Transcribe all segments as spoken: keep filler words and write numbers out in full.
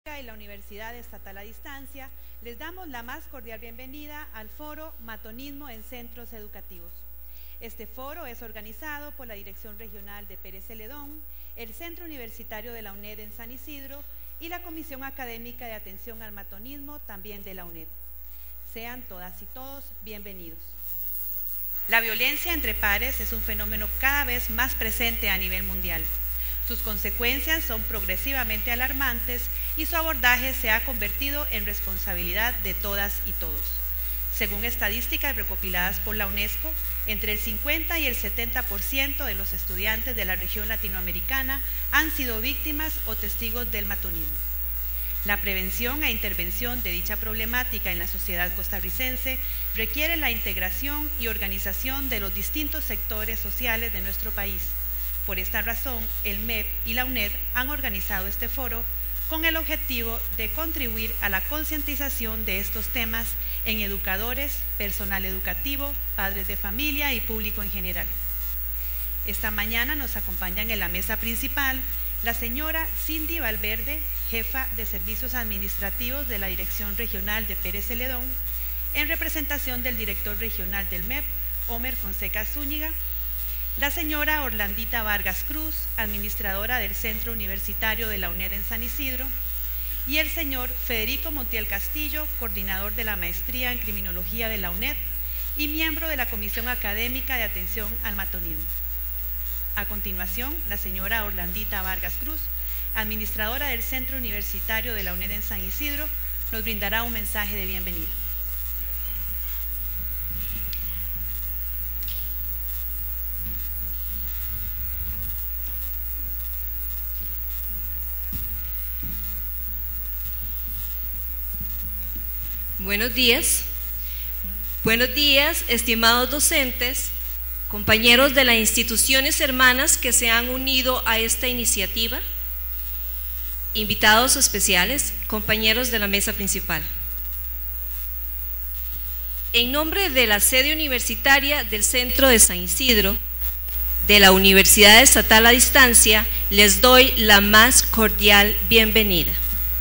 Y la Universidad Estatal a Distancia, les damos la más cordial bienvenida al foro Matonismo en Centros Educativos. Este foro es organizado por la Dirección Regional de Pérez Celedón, el Centro Universitario de la UNED en San Isidro y la Comisión Académica de Atención al Matonismo también de la UNED. Sean todas y todos bienvenidos. La violencia entre pares es un fenómeno cada vez más presente a nivel mundial. Sus consecuencias son progresivamente alarmantes y su abordaje se ha convertido en responsabilidad de todas y todos. Según estadísticas recopiladas por la UNESCO, entre el cincuenta y el setenta por ciento de los estudiantes de la región latinoamericana han sido víctimas o testigos del matonismo. La prevención e intervención de dicha problemática en la sociedad costarricense requiere la integración y organización de los distintos sectores sociales de nuestro país. Por esta razón, el M E P y la UNED han organizado este foro con el objetivo de contribuir a la concientización de estos temas en educadores, personal educativo, padres de familia y público en general. Esta mañana nos acompañan en la mesa principal la señora Cindy Valverde, jefa de Servicios Administrativos de la Dirección Regional de Pérez Celedón, en representación del director regional del M E P, Homer Fonseca Zúñiga, la señora Orlandita Vargas Cruz, administradora del Centro Universitario de la UNED en San Isidro, y el señor Federico Montiel Castillo, coordinador de la Maestría en Criminología de la UNED y miembro de la Comisión Académica de Atención al Matonismo. A continuación, la señora Orlandita Vargas Cruz, administradora del Centro Universitario de la UNED en San Isidro, nos brindará un mensaje de bienvenida. Buenos días, buenos días, estimados docentes, compañeros de las instituciones hermanas que se han unido a esta iniciativa, invitados especiales, compañeros de la mesa principal. En nombre de la sede universitaria del Centro de San Isidro, de la Universidad Estatal a Distancia, les doy la más cordial bienvenida.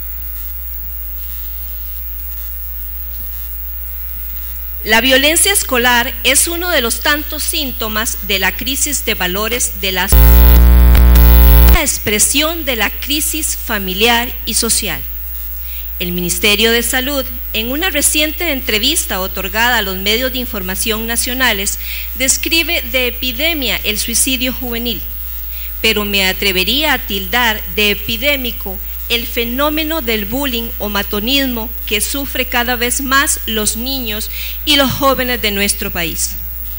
La violencia escolar es uno de los tantos síntomas de la crisis de valores de la sociedad, la expresión de la crisis familiar y social. El Ministerio de Salud, en una reciente entrevista otorgada a los medios de información nacionales, describe de epidemia el suicidio juvenil, pero me atrevería a tildar de epidémico el fenómeno del bullying o matonismo que sufre cada vez más los niños y los jóvenes de nuestro país.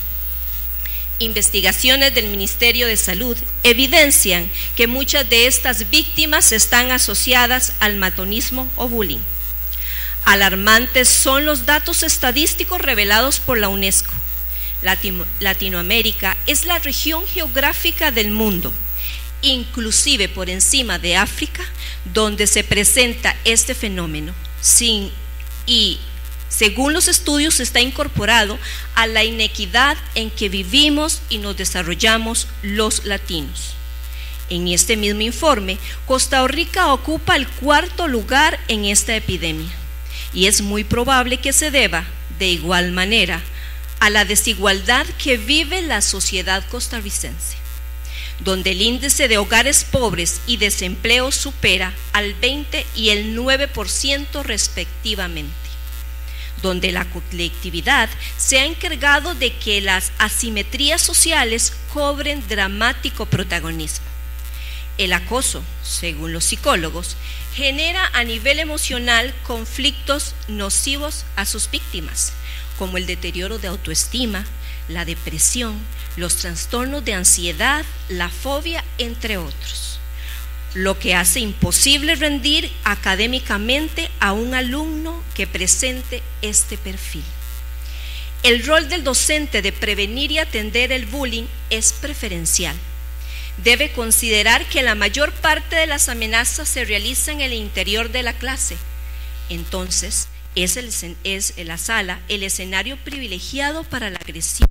Investigaciones del Ministerio de Salud evidencian que muchas de estas víctimas están asociadas al matonismo o bullying. Alarmantes son los datos estadísticos revelados por la UNESCO. Latino- Latinoamérica es la región geográfica del mundo, inclusive por encima de África, donde se presenta este fenómeno, sin, y según los estudios está incorporado a la inequidad en que vivimos y nos desarrollamos los latinos. En este mismo informe, Costa Rica ocupa el cuarto lugar en esta epidemia, y es muy probable que se deba, de igual manera, a la desigualdad que vive la sociedad costarricense, donde el índice de hogares pobres y desempleo supera al veinte y el nueve por ciento respectivamente, donde la colectividad se ha encargado de que las asimetrías sociales cobren dramático protagonismo. El acoso, según los psicólogos, genera a nivel emocional conflictos nocivos a sus víctimas, como el deterioro de autoestima, la depresión, los trastornos de ansiedad, la fobia, entre otros, lo que hace imposible rendir académicamente a un alumno que presente este perfil. El rol del docente de prevenir y atender el bullying es preferencial. Debe considerar que la mayor parte de las amenazas se realizan en el interior de la clase. Entonces, es, el, es la sala el escenario privilegiado para la agresión.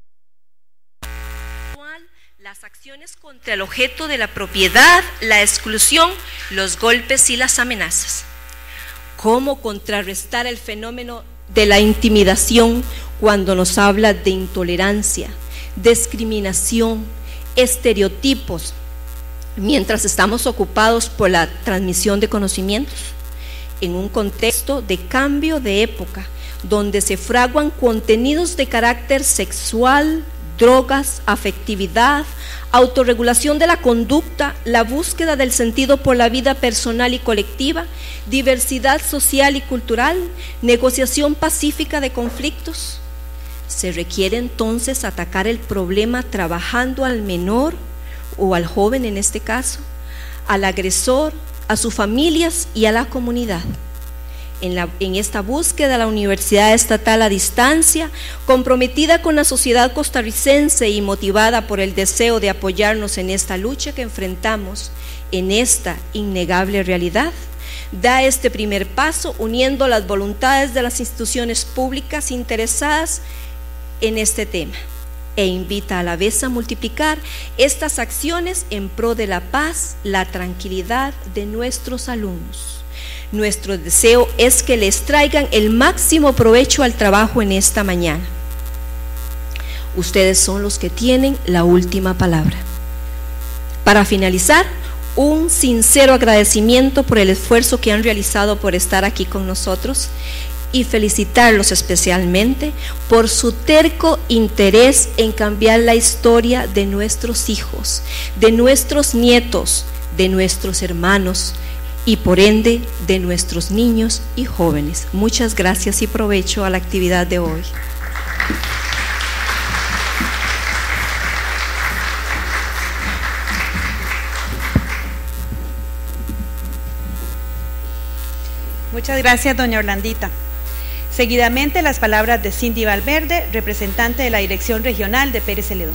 Las acciones contra el objeto de la propiedad, la exclusión, los golpes y las amenazas. cómo contrarrestar el fenómeno de la intimidación cuando nos habla de intolerancia, discriminación, estereotipos, mientras estamos ocupados por la transmisión de conocimientos, en un contexto de cambio de época, donde se fraguan contenidos de carácter sexual, drogas, afectividad, autorregulación de la conducta, la búsqueda del sentido por la vida personal y colectiva, diversidad social y cultural, negociación pacífica de conflictos. Se requiere entonces atacar el problema trabajando al menor o al joven en este caso, al agresor, a sus familias y a la comunidad. En, la, en esta búsqueda, la Universidad Estatal a Distancia, comprometida con la sociedad costarricense y motivada por el deseo de apoyarnos en esta lucha que enfrentamos, en esta innegable realidad, da este primer paso uniendo las voluntades de las instituciones públicas interesadas en este tema e invita a la vez a multiplicar estas acciones en pro de la paz, la tranquilidad de nuestros alumnos. Nuestro deseo es que les traigan el máximo provecho al trabajo en esta mañana. Ustedes son los que tienen la última palabra. Para finalizar, un sincero agradecimiento por el esfuerzo que han realizado por estar aquí con nosotros y felicitarlos especialmente por su terco interés en cambiar la historia de nuestros hijos, de nuestros nietos, de nuestros hermanos y por ende de nuestros niños y jóvenes. Muchas gracias y provecho a la actividad de hoy. Muchas gracias, doña Orlandita. Seguidamente, las palabras de Cindy Valverde, representante de la Dirección Regional de Pérez Celedón.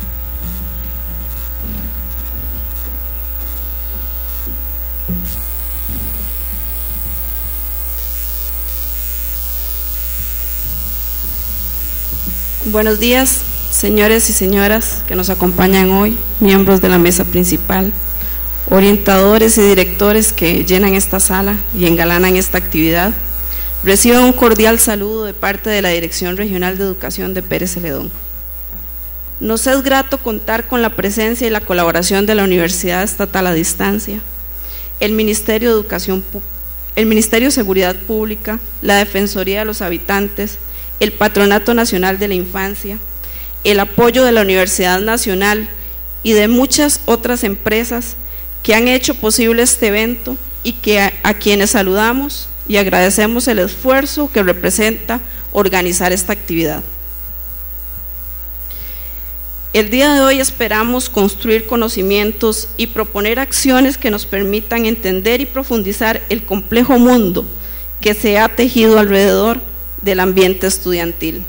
Buenos días, señores y señoras que nos acompañan hoy, miembros de la mesa principal, orientadores y directores que llenan esta sala y engalanan esta actividad. Reciban un cordial saludo de parte de la Dirección Regional de Educación de Pérez Celedón. Nos es grato contar con la presencia y la colaboración de la Universidad Estatal a Distancia, el Ministerio de Educación, el Ministerio de Seguridad Pública, la Defensoría de los Habitantes, el Patronato Nacional de la Infancia, el apoyo de la Universidad Nacional y de muchas otras empresas que han hecho posible este evento y que a, a quienes saludamos y agradecemos el esfuerzo que representa organizar esta actividad. El día de hoy esperamos construir conocimientos y proponer acciones que nos permitan entender y profundizar el complejo mundo que se ha tejido alrededor del ambiente estudiantil.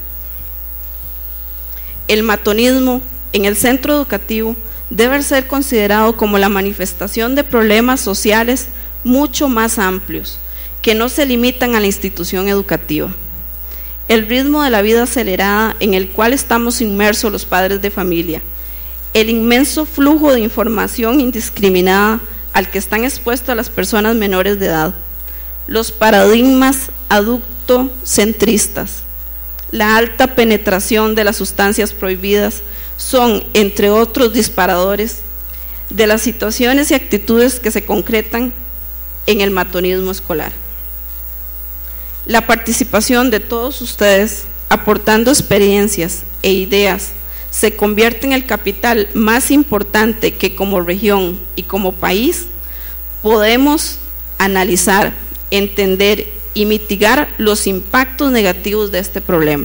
El matonismo en el centro educativo debe ser considerado como la manifestación de problemas sociales mucho más amplios, que no se limitan a la institución educativa. El ritmo de la vida acelerada en el cual estamos inmersos los padres de familia, el inmenso flujo de información indiscriminada al que están expuestas las personas menores de edad, los paradigmas adultocentristas, la alta penetración de las sustancias prohibidas son, entre otros disparadores, de las situaciones y actitudes que se concretan en el matonismo escolar. La participación de todos ustedes, aportando experiencias e ideas, se convierte en el capital más importante que como región y como país podemos analizar, entender y mitigar los impactos negativos de este problema.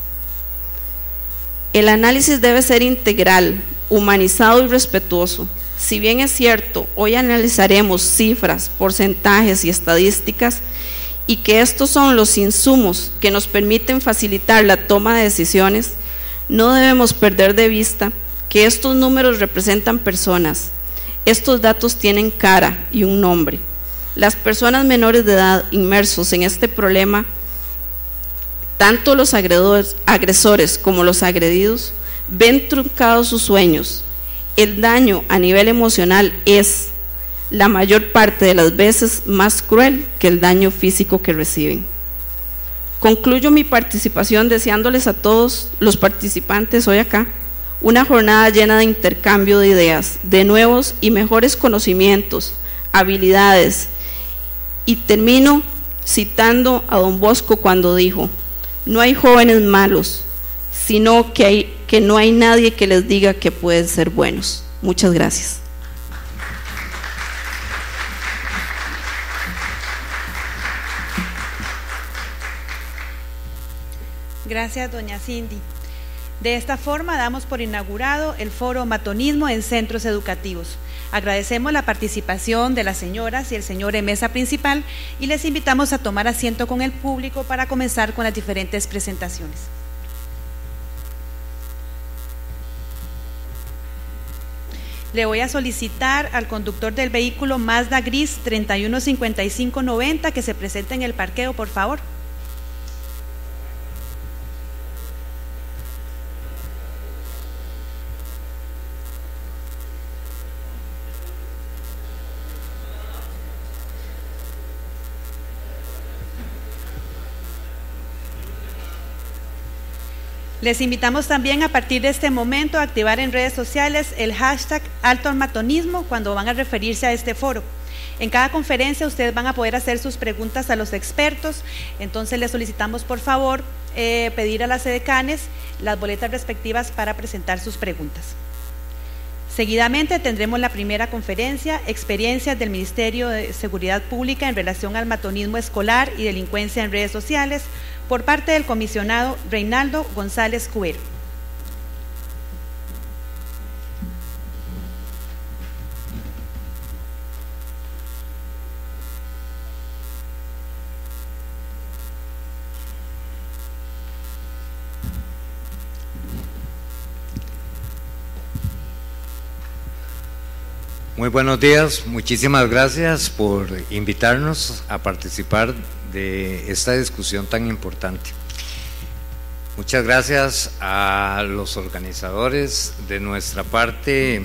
El análisis debe ser integral, humanizado y respetuoso. Si bien es cierto, hoy analizaremos cifras, porcentajes y estadísticas, y que estos son los insumos que nos permiten facilitar la toma de decisiones, no debemos perder de vista que estos números representan personas. Estos datos tienen cara y un nombre. Las personas menores de edad inmersos en este problema, tanto los agredores, agresores como los agredidos, ven truncados sus sueños. El daño a nivel emocional es la mayor parte de las veces más cruel que el daño físico que reciben. Concluyo mi participación deseándoles a todos los participantes hoy acá una jornada llena de intercambio de ideas, de nuevos y mejores conocimientos, habilidades, y termino citando a don Bosco cuando dijo: no hay jóvenes malos, sino que, hay, que no hay nadie que les diga que pueden ser buenos. Muchas gracias. Gracias, doña Cindy. De esta forma damos por inaugurado el foro Matonismo en Centros Educativos. Agradecemos la participación de las señoras y el señor en mesa principal y les invitamos a tomar asiento con el público para comenzar con las diferentes presentaciones. Le voy a solicitar al conductor del vehículo Mazda Gris treinta y uno cincuenta y cinco noventa que se presente en el parqueo, por favor. Les invitamos también a partir de este momento a activar en redes sociales el hashtag Alto al Matonismo cuando van a referirse a este foro. En cada conferencia ustedes van a poder hacer sus preguntas a los expertos, entonces les solicitamos por favor eh, pedir a las edecanes las boletas respectivas para presentar sus preguntas. Seguidamente tendremos la primera conferencia, experiencias del Ministerio de Seguridad Pública en relación al matonismo escolar y delincuencia en redes sociales, por parte del comisionado Reinaldo González Cubero. Muy buenos días, muchísimas gracias por invitarnos a participar de esta discusión tan importante. Muchas gracias a los organizadores. De nuestra parte,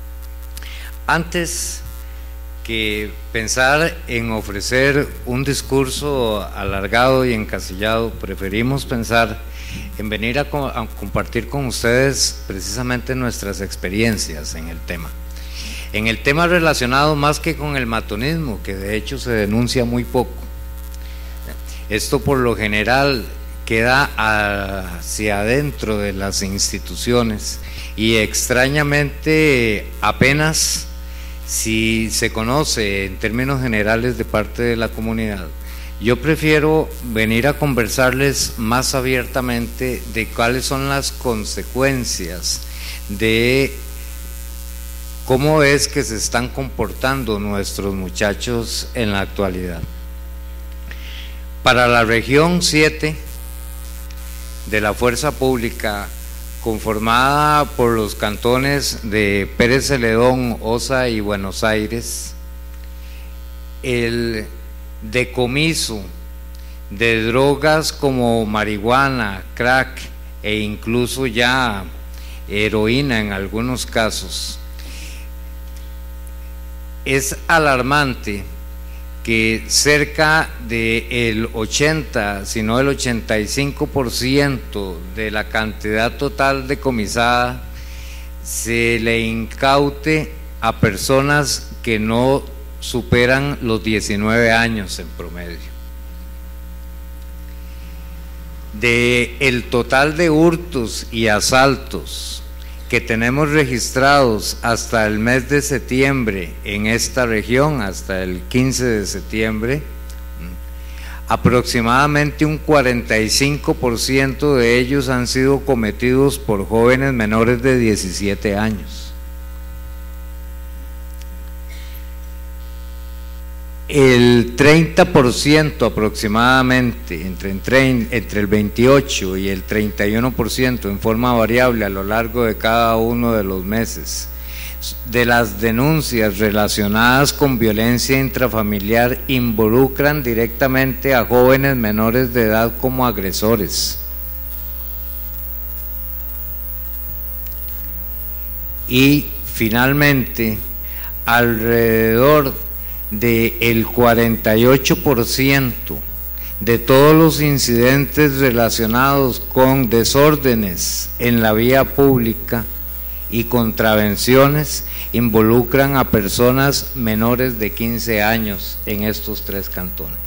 antes que pensar en ofrecer un discurso alargado y encasillado, preferimos pensar en venir a, co a compartir con ustedes precisamente nuestras experiencias en el tema. En el tema relacionado más que con el matonismo, que de hecho se denuncia muy poco. Esto por lo general queda hacia adentro de las instituciones y extrañamente apenas si se conoce en términos generales de parte de la comunidad. Yo prefiero venir a conversarles más abiertamente de cuáles son las consecuencias de cómo es que se están comportando nuestros muchachos en la actualidad. Para la región siete de la Fuerza Pública, conformada por los cantones de Pérez Celedón, Osa y Buenos Aires, el decomiso de drogas como marihuana, crack e incluso ya heroína en algunos casos, es alarmante que cerca del ochenta, si no el ochenta y cinco por ciento de la cantidad total decomisada se le incaute a personas que no superan los diecinueve años en promedio. De el total de hurtos y asaltos que tenemos registrados hasta el mes de septiembre en esta región, hasta el quince de septiembre, aproximadamente un cuarenta y cinco por ciento de ellos han sido cometidos por jóvenes menores de diecisiete años. El treinta por ciento aproximadamente, entre, entre, entre el veintiocho y el treinta y uno por ciento en forma variable a lo largo de cada uno de los meses, de las denuncias relacionadas con violencia intrafamiliar involucran directamente a jóvenes menores de edad como agresores. Y finalmente, alrededor del cuarenta y ocho por ciento de todos los incidentes relacionados con desórdenes en la vía pública y contravenciones involucran a personas menores de quince años en estos tres cantones.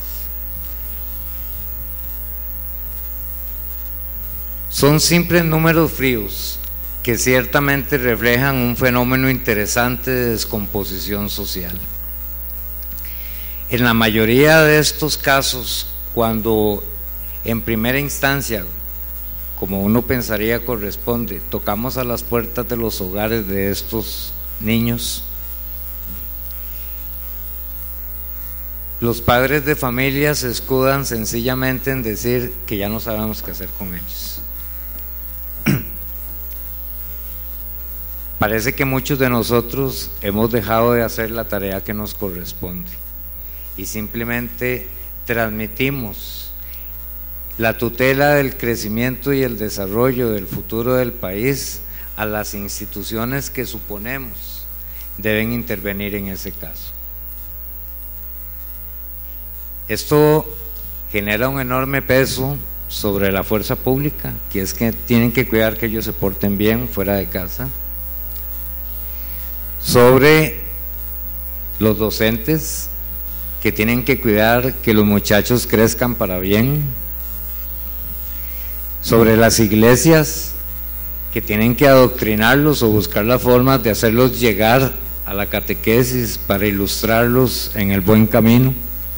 Son simples números fríos que ciertamente reflejan un fenómeno interesante de descomposición social. En la mayoría de estos casos, cuando en primera instancia, como uno pensaría corresponde, tocamos a las puertas de los hogares de estos niños, los padres de familia se escudan sencillamente en decir que ya no sabemos qué hacer con ellos. Parece que muchos de nosotros hemos dejado de hacer la tarea que nos corresponde y simplemente transmitimos la tutela del crecimiento y el desarrollo del futuro del país a las instituciones que suponemos deben intervenir en ese caso. Esto genera un enorme peso sobre la fuerza pública, que es que tienen que cuidar que ellos se porten bien fuera de casa, sobre los docentes, que tienen que cuidar que los muchachos crezcan para bien, sobre las iglesias, que tienen que adoctrinarlos o buscar las formas de hacerlos llegar a la catequesis para ilustrarlos en el buen camino,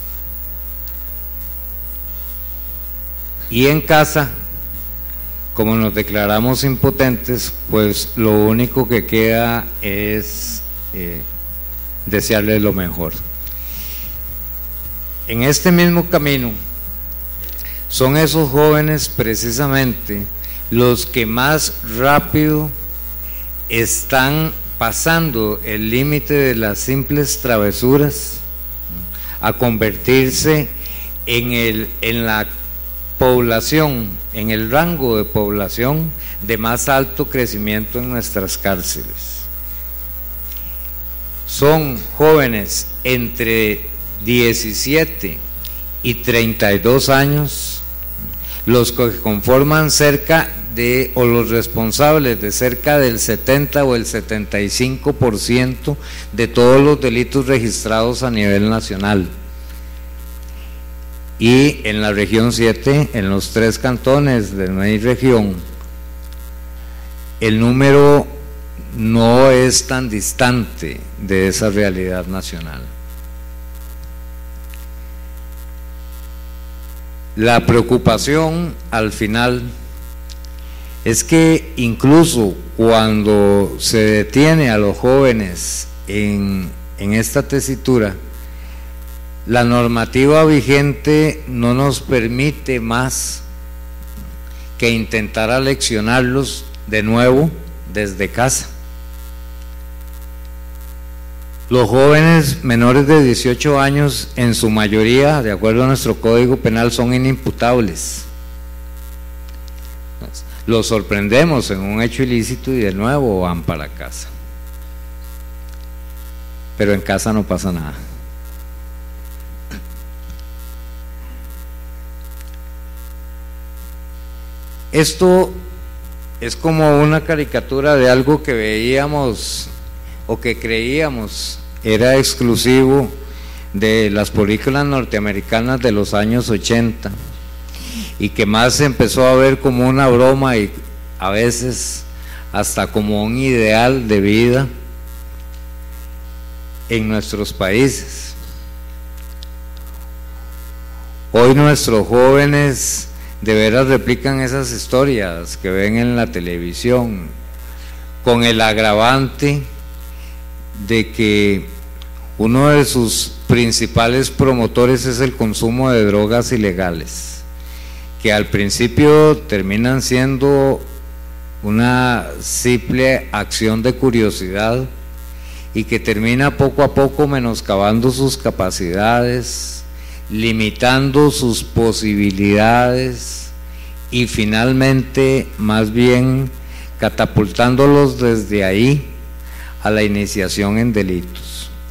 y en casa, como nos declaramos impotentes, pues lo único que queda es eh, desearles lo mejor. En este mismo camino son esos jóvenes precisamente los que más rápido están pasando el límite de las simples travesuras a convertirse en, el, en la población, en el rango de población de más alto crecimiento en nuestras cárceles. Son jóvenes entre diecisiete y treinta y dos años los que conforman cerca de, o los responsables de cerca del setenta o el setenta y cinco por ciento de todos los delitos registrados a nivel nacional. Y en la región siete, en los tres cantones de mi región, el número no es tan distante de esa realidad nacional. La preocupación al final es que incluso cuando se detiene a los jóvenes en, en esta tesitura, la normativa vigente no nos permite más que intentar aleccionarlos de nuevo desde casa. Los jóvenes menores de dieciocho años, en su mayoría, de acuerdo a nuestro Código Penal, son inimputables. Los sorprendemos en un hecho ilícito y de nuevo van para casa. Pero en casa no pasa nada. Esto es como una caricatura de algo que veíamos o que creíamos era exclusivo de las películas norteamericanas de los años ochenta y que más se empezó a ver como una broma y a veces hasta como un ideal de vida en nuestros países. Hoy nuestros jóvenes de veras replican esas historias que ven en la televisión, con el agravante de que uno de sus principales promotores es el consumo de drogas ilegales, que al principio terminan siendo una simple acción de curiosidad y que termina poco a poco menoscabando sus capacidades, limitando sus posibilidades y finalmente más bien catapultándolos desde ahí a la iniciación en delitos.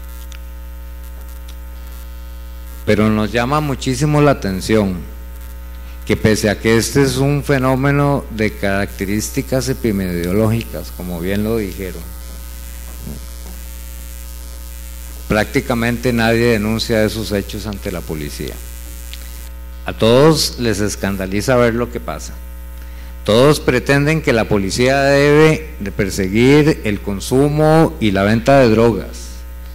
pero nos llama muchísimo la atención que pese a que este es un fenómeno de características epidemiológicas, como bien lo dijeron, prácticamente nadie denuncia esos hechos ante la policía. A todos les escandaliza ver lo que pasa. Todos pretenden que la policía debe de perseguir el consumo y la venta de drogas.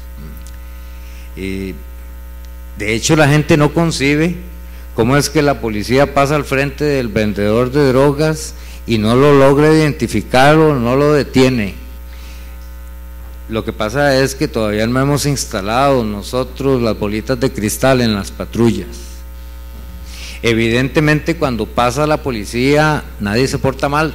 Y de hecho la gente no concibe cómo es que la policía pasa al frente del vendedor de drogas y no lo logra identificar o no lo detiene. Lo que pasa es que todavía no hemos instalado nosotros las bolitas de cristal en las patrullas. Evidentemente cuando pasa la policía nadie se porta mal.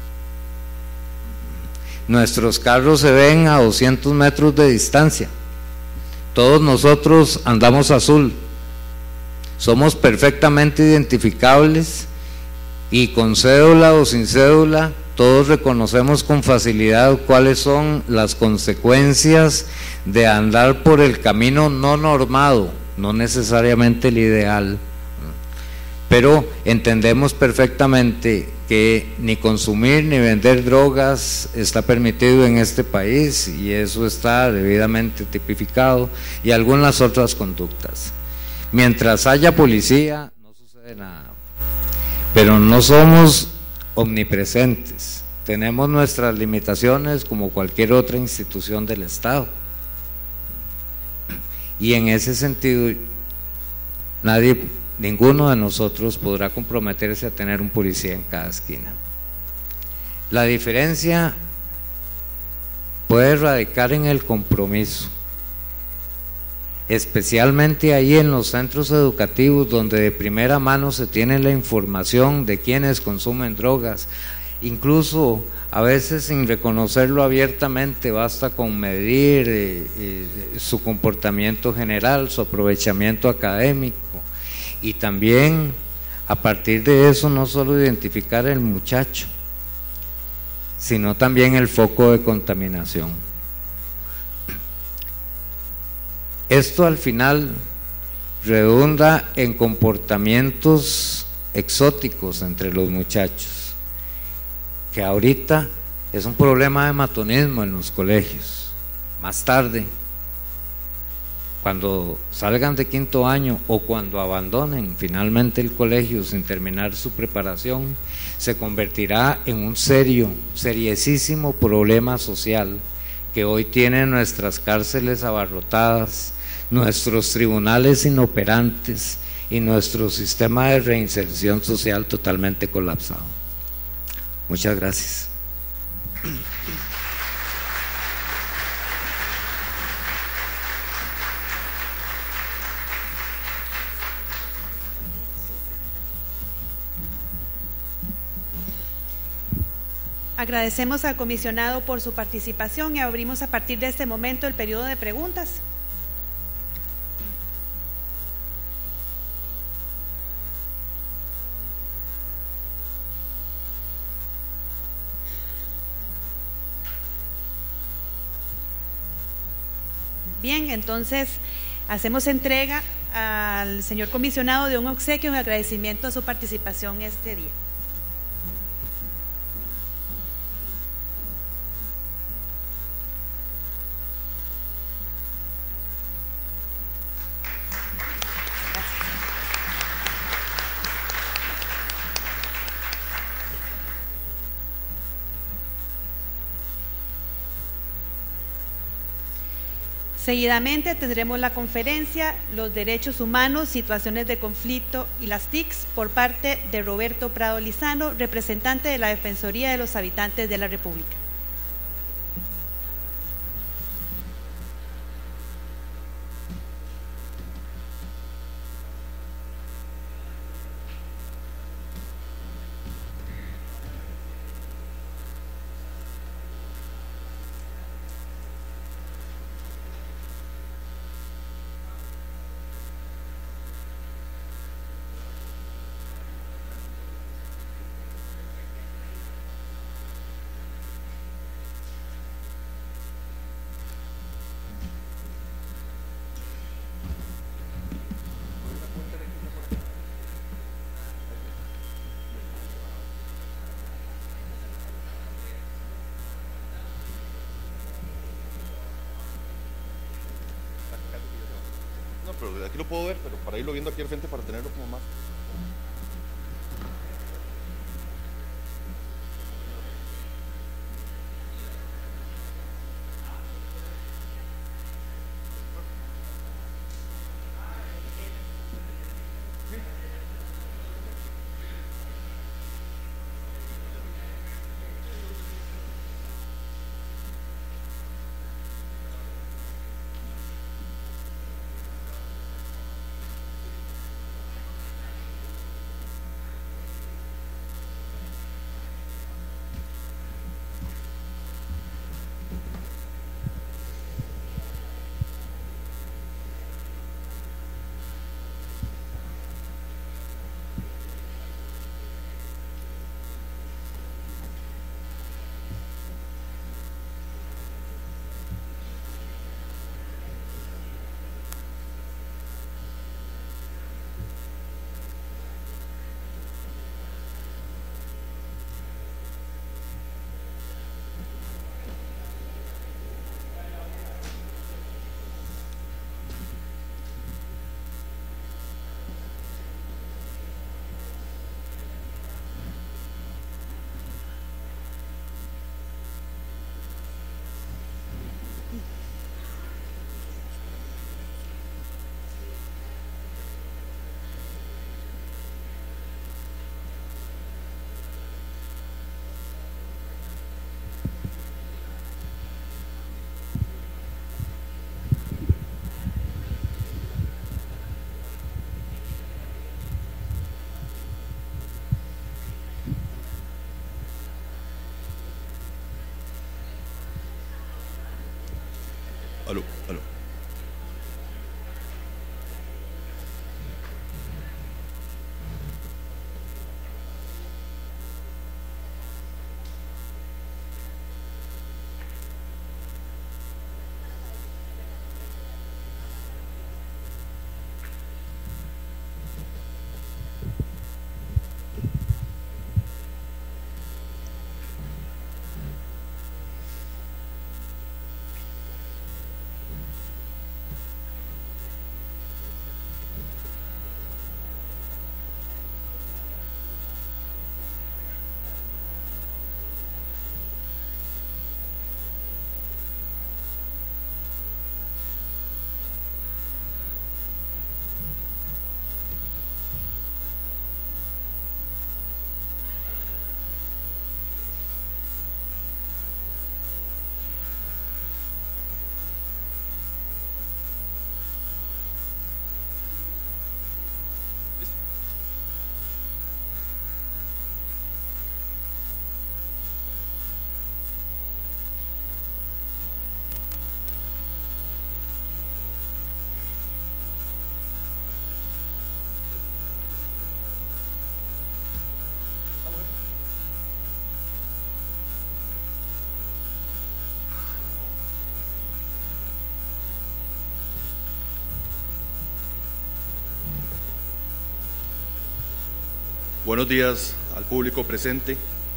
Nuestros carros se ven a doscientos metros de distancia. Todos nosotros andamos azul. Somos perfectamente identificables y con cédula o sin cédula todos reconocemos con facilidad cuáles son las consecuencias de andar por el camino no normado, no necesariamente el ideal, pero entendemos perfectamente que ni consumir ni vender drogas está permitido en este país y eso está debidamente tipificado, y algunas otras conductas. Mientras haya policía no sucede nada, pero no somos omnipresentes, tenemos nuestras limitaciones como cualquier otra institución del Estado, y en ese sentido nadie, ninguno de nosotros podrá comprometerse a tener un policía en cada esquina. La diferencia puede radicar en el compromiso, especialmente ahí en los centros educativos donde de primera mano se tiene la información de quienes consumen drogas, incluso a veces sin reconocerlo abiertamente, basta con medir eh, eh, su comportamiento general, su aprovechamiento académico, y también a partir de eso no solo identificar el muchacho, sino también el foco de contaminación. Esto al final redunda en comportamientos exóticos entre los muchachos, que ahorita es un problema de matonismo en los colegios. Más tarde, cuando salgan de quinto año o cuando abandonen finalmente el colegio sin terminar su preparación, se convertirá en un serio, seriosísimo problema social que hoy tiene nuestras cárceles abarrotadas, nuestros tribunales inoperantes y nuestro sistema de reinserción social totalmente colapsado. Muchas gracias. Agradecemos al comisionado por su participación y abrimos a partir de este momento el periodo de preguntas. Bien, entonces hacemos entrega al señor comisionado de un obsequio en agradecimiento a su participación este día. Seguidamente tendremos la conferencia Los Derechos Humanos, Situaciones de Conflicto y las T I Cs por parte de Roberto Prado Lizano, representante de la Defensoría de los Habitantes de la República. pero de aquí lo puedo ver, pero para irlo viendo aquí al frente para tenerlo como más. Aló, aló. Buenos días al público presente.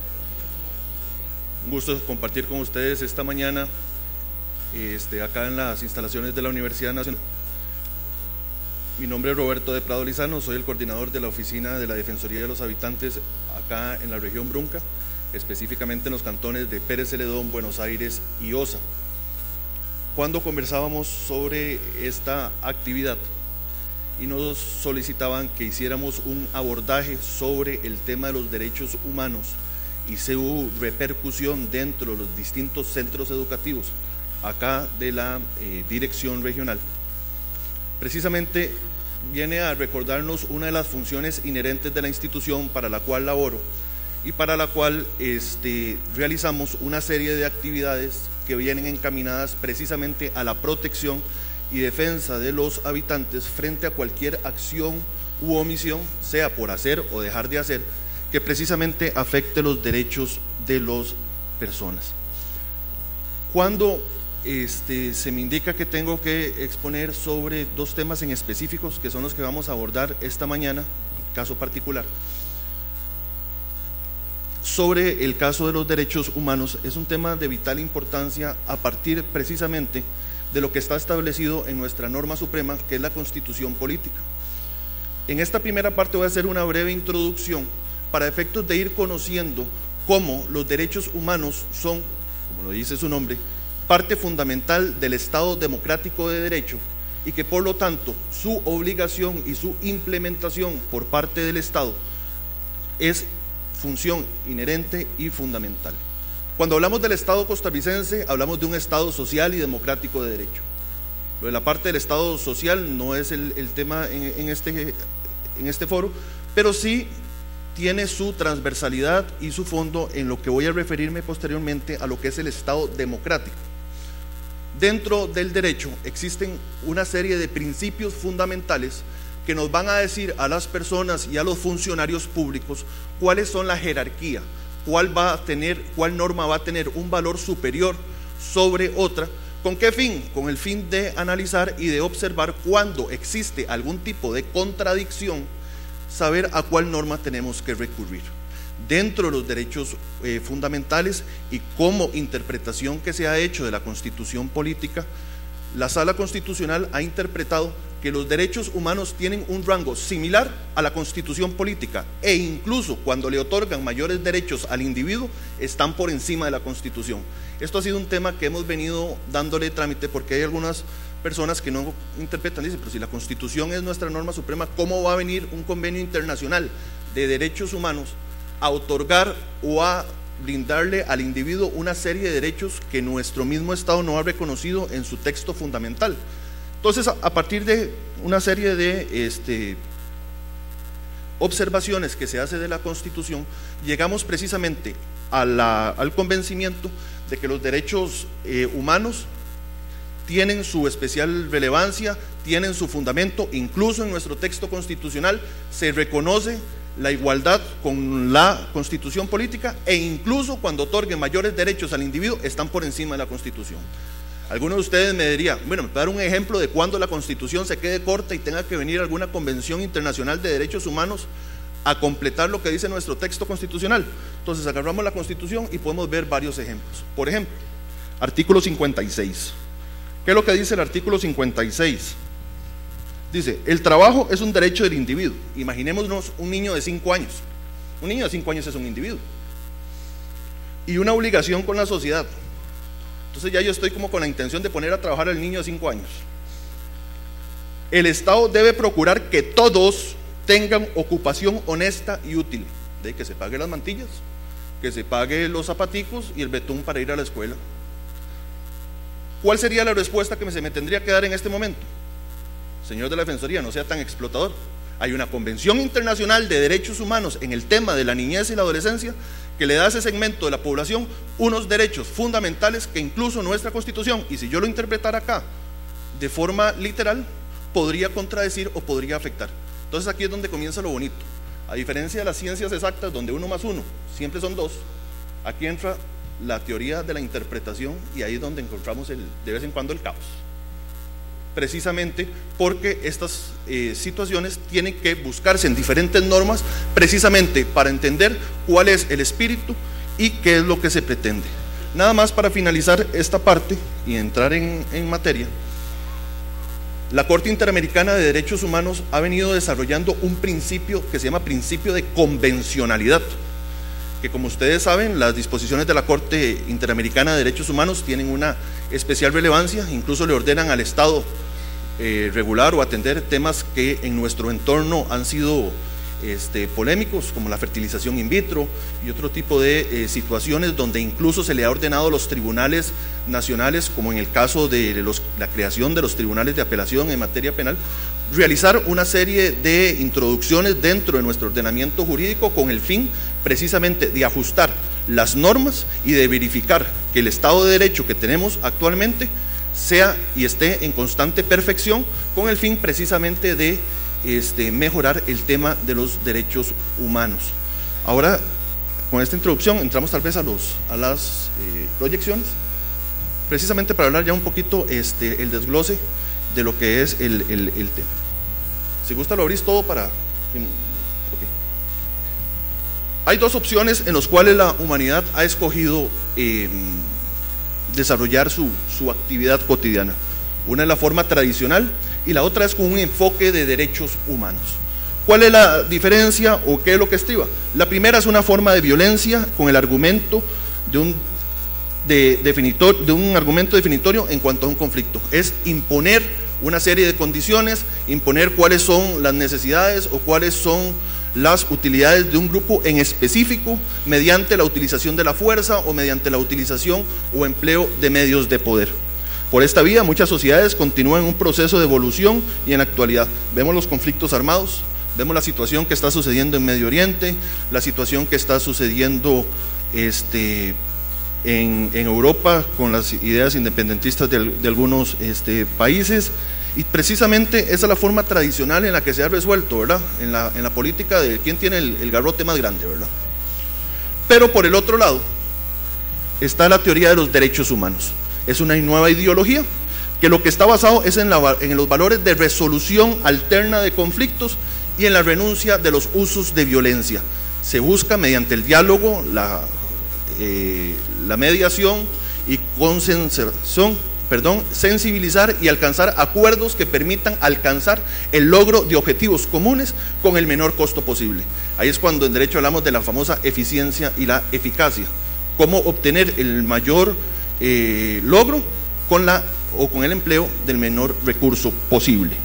Un gusto compartir con ustedes esta mañana este, acá en las instalaciones de la Universidad Nacional. Mi nombre es Roberto de Prado Lizano, soy el coordinador de la Oficina de la Defensoría de los Habitantes acá en la región Brunca, específicamente en los cantones de Pérez Celedón, Buenos Aires y Osa. Cuando conversábamos sobre esta actividad y nos solicitaban que hiciéramos un abordaje sobre el tema de los derechos humanos y su repercusión dentro de los distintos centros educativos acá de la eh, dirección regional, precisamente viene a recordarnos una de las funciones inherentes de la institución para la cual laboro y para la cual este, realizamos una serie de actividades que vienen encaminadas precisamente a la protección y defensa de los habitantes frente a cualquier acción u omisión, sea por hacer o dejar de hacer, que precisamente afecte los derechos de las personas. Cuando este, se me indica que tengo que exponer sobre dos temas en específicos, que son los que vamos a abordar esta mañana, caso particular, sobre el caso de los derechos humanos, es un tema de vital importancia a partir precisamente de lo que está establecido en nuestra norma suprema, que es la Constitución Política. En esta primera parte voy a hacer una breve introducción para efectos de ir conociendo cómo los derechos humanos son, como lo dice su nombre, parte fundamental del Estado democrático de derecho, y que por lo tanto su obligación y su implementación por parte del Estado es función inherente y fundamental. Cuando hablamos del Estado costarricense, hablamos de un Estado social y democrático de derecho. Lo de la parte del Estado social no es el, el tema en, en, este, en este foro, pero sí tiene su transversalidad y su fondo en lo que voy a referirme posteriormente a lo que es el Estado democrático. Dentro del derecho existen una serie de principios fundamentales que nos van a decir a las personas y a los funcionarios públicos cuáles son la jerarquía, cuál va a tener, cuál norma va a tener un valor superior sobre otra. ¿Con qué fin? Con el fin de analizar y de observar cuando existe algún tipo de contradicción, saber a cuál norma tenemos que recurrir. Dentro de los derechos eh, fundamentales y como interpretación que se ha hecho de la Constitución Política, la Sala Constitucional ha interpretado que los derechos humanos tienen un rango similar a la Constitución Política, e incluso cuando le otorgan mayores derechos al individuo, están por encima de la Constitución. Esto ha sido un tema que hemos venido dándole trámite, porque hay algunas personas que no interpretan, dicen, pero si la Constitución es nuestra norma suprema, ¿cómo va a venir un convenio internacional de derechos humanos a otorgar o a brindarle al individuo una serie de derechos que nuestro mismo Estado no ha reconocido en su texto fundamental? Entonces, a partir de una serie de este, observaciones que se hace de la Constitución, llegamos precisamente a la, al convencimiento de que los derechos eh, humanos tienen su especial relevancia, tienen su fundamento. Incluso en nuestro texto constitucional se reconoce la igualdad con la Constitución Política, e incluso cuando otorguen mayores derechos al individuo están por encima de la Constitución. Algunos de ustedes me dirían, bueno, me puede dar un ejemplo de cuando la Constitución se quede corta y tenga que venir alguna convención internacional de derechos humanos a completar lo que dice nuestro texto constitucional. Entonces agarramos la Constitución y podemos ver varios ejemplos. Por ejemplo, artículo cincuenta y seis. ¿Qué es lo que dice el artículo cincuenta y seis? Dice, el trabajo es un derecho del individuo. Imaginémonos un niño de cinco años. Un niño de cinco años es un individuo. Y una obligación con la sociedad. Entonces ya yo estoy como con la intención de poner a trabajar al niño de cinco años. El Estado debe procurar que todos tengan ocupación honesta y útil. De que se pague las mantillas, que se pague los zapaticos y el betún para ir a la escuela. ¿Cuál sería la respuesta que se me tendría que dar en este momento? Señor de la Defensoría, no sea tan explotador. Hay una convención internacional de derechos humanos en el tema de la niñez y la adolescencia que le da a ese segmento de la población unos derechos fundamentales que incluso nuestra Constitución, y si yo lo interpretara acá de forma literal, podría contradecir o podría afectar. Entonces aquí es donde comienza lo bonito. A diferencia de las ciencias exactas, donde uno más uno siempre son dos, aquí entra la teoría de la interpretación, y ahí es donde encontramos el, de vez en cuando el caos. Precisamente porque estas eh, situaciones tienen que buscarse en diferentes normas, precisamente para entender cuál es el espíritu y qué es lo que se pretende. Nada más para finalizar esta parte y entrar en, en materia, la Corte Interamericana de Derechos Humanos ha venido desarrollando un principio que se llama principio de convencionalidad, que, como ustedes saben, las disposiciones de la Corte Interamericana de Derechos Humanos tienen una especial relevancia, incluso le ordenan al Estado eh, regular o atender temas que en nuestro entorno han sido este, polémicos, como la fertilización in vitro y otro tipo de eh, situaciones donde incluso se le ha ordenado a los tribunales nacionales, como en el caso de los, la creación de los tribunales de apelación en materia penal, realizar una serie de introducciones dentro de nuestro ordenamiento jurídico con el fin precisamente de ajustar las normas y de verificar que el Estado de Derecho que tenemos actualmente sea y esté en constante perfección, con el fin precisamente de este, mejorar el tema de los derechos humanos. Ahora, con esta introducción, entramos tal vez a, los, a las eh, proyecciones, precisamente para hablar ya un poquito este, el desglose de lo que es el, el, el tema. Si gusta lo abrís todo para... Okay. Hay dos opciones en las cuales la humanidad ha escogido eh, desarrollar su, su actividad cotidiana. Una es la forma tradicional y la otra es con un enfoque de derechos humanos. ¿Cuál es la diferencia o qué es lo que estriba? La primera es una forma de violencia con el argumento de un, de, definitor, de un argumento definitorio en cuanto a un conflicto. Es imponer una serie de condiciones, imponer cuáles son las necesidades o cuáles son las utilidades de un grupo en específico mediante la utilización de la fuerza o mediante la utilización o empleo de medios de poder. Por esta vía, muchas sociedades continúan en un proceso de evolución y en la actualidad vemos los conflictos armados, vemos la situación que está sucediendo en Medio Oriente, la situación que está sucediendo este, en, en Europa con las ideas independentistas de, de algunos este, países, y precisamente esa es la forma tradicional en la que se ha resuelto, ¿verdad? En la, en la política de quién tiene el, el garrote más grande, ¿verdad? Pero por el otro lado está la teoría de los derechos humanos. Es una nueva ideología que lo que está basado es en, la, en los valores de resolución alterna de conflictos y en la renuncia de los usos de violencia. Se busca mediante el diálogo, la, eh, la mediación y consensación, perdón, sensibilizar y alcanzar acuerdos que permitan alcanzar el logro de objetivos comunes con el menor costo posible. Ahí es cuando en derecho hablamos de la famosa eficiencia y la eficacia. Cómo obtener el mayor eh, logro con la o con el empleo del menor recurso posible.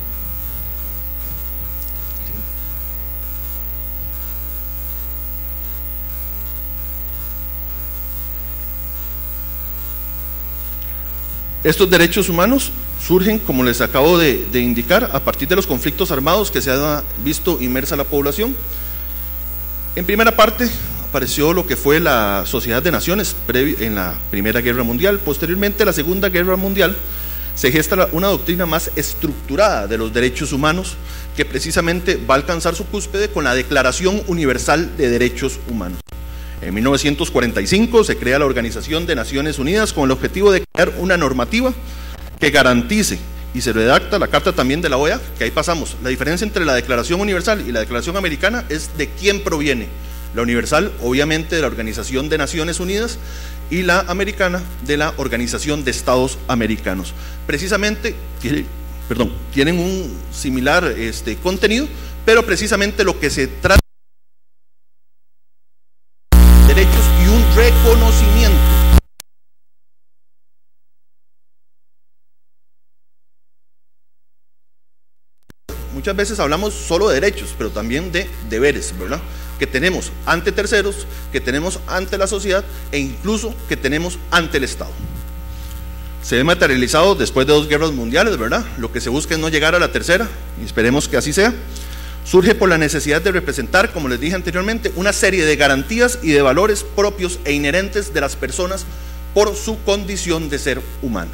Estos derechos humanos surgen, como les acabo de, de indicar, a partir de los conflictos armados que se ha visto inmersa la población. En primera parte apareció lo que fue la Sociedad de Naciones en la Primera Guerra Mundial. Posteriormente, la Segunda Guerra Mundial, se gesta una doctrina más estructurada de los derechos humanos que precisamente va a alcanzar su cúspide con la Declaración Universal de Derechos Humanos. En mil novecientos cuarenta y cinco se crea la Organización de Naciones Unidas con el objetivo de crear una normativa que garantice, y se redacta la Carta también de la O E A, que ahí pasamos. La diferencia entre la Declaración Universal y la Declaración Americana es de quién proviene. La universal, obviamente, de la Organización de Naciones Unidas, y la americana, de la Organización de Estados Americanos. Precisamente, tiene, perdón, tienen un similar este, contenido, pero precisamente lo que se trata de derechos y un reconocimiento. Muchas veces hablamos solo de derechos, pero también de deberes, ¿verdad? Que tenemos ante terceros, que tenemos ante la sociedad e incluso que tenemos ante el Estado. Se ve materializado después de dos guerras mundiales, ¿verdad? Lo que se busca es no llegar a la tercera, y esperemos que así sea. Surge por la necesidad de representar, como les dije anteriormente, una serie de garantías y de valores propios e inherentes de las personas por su condición de ser humano.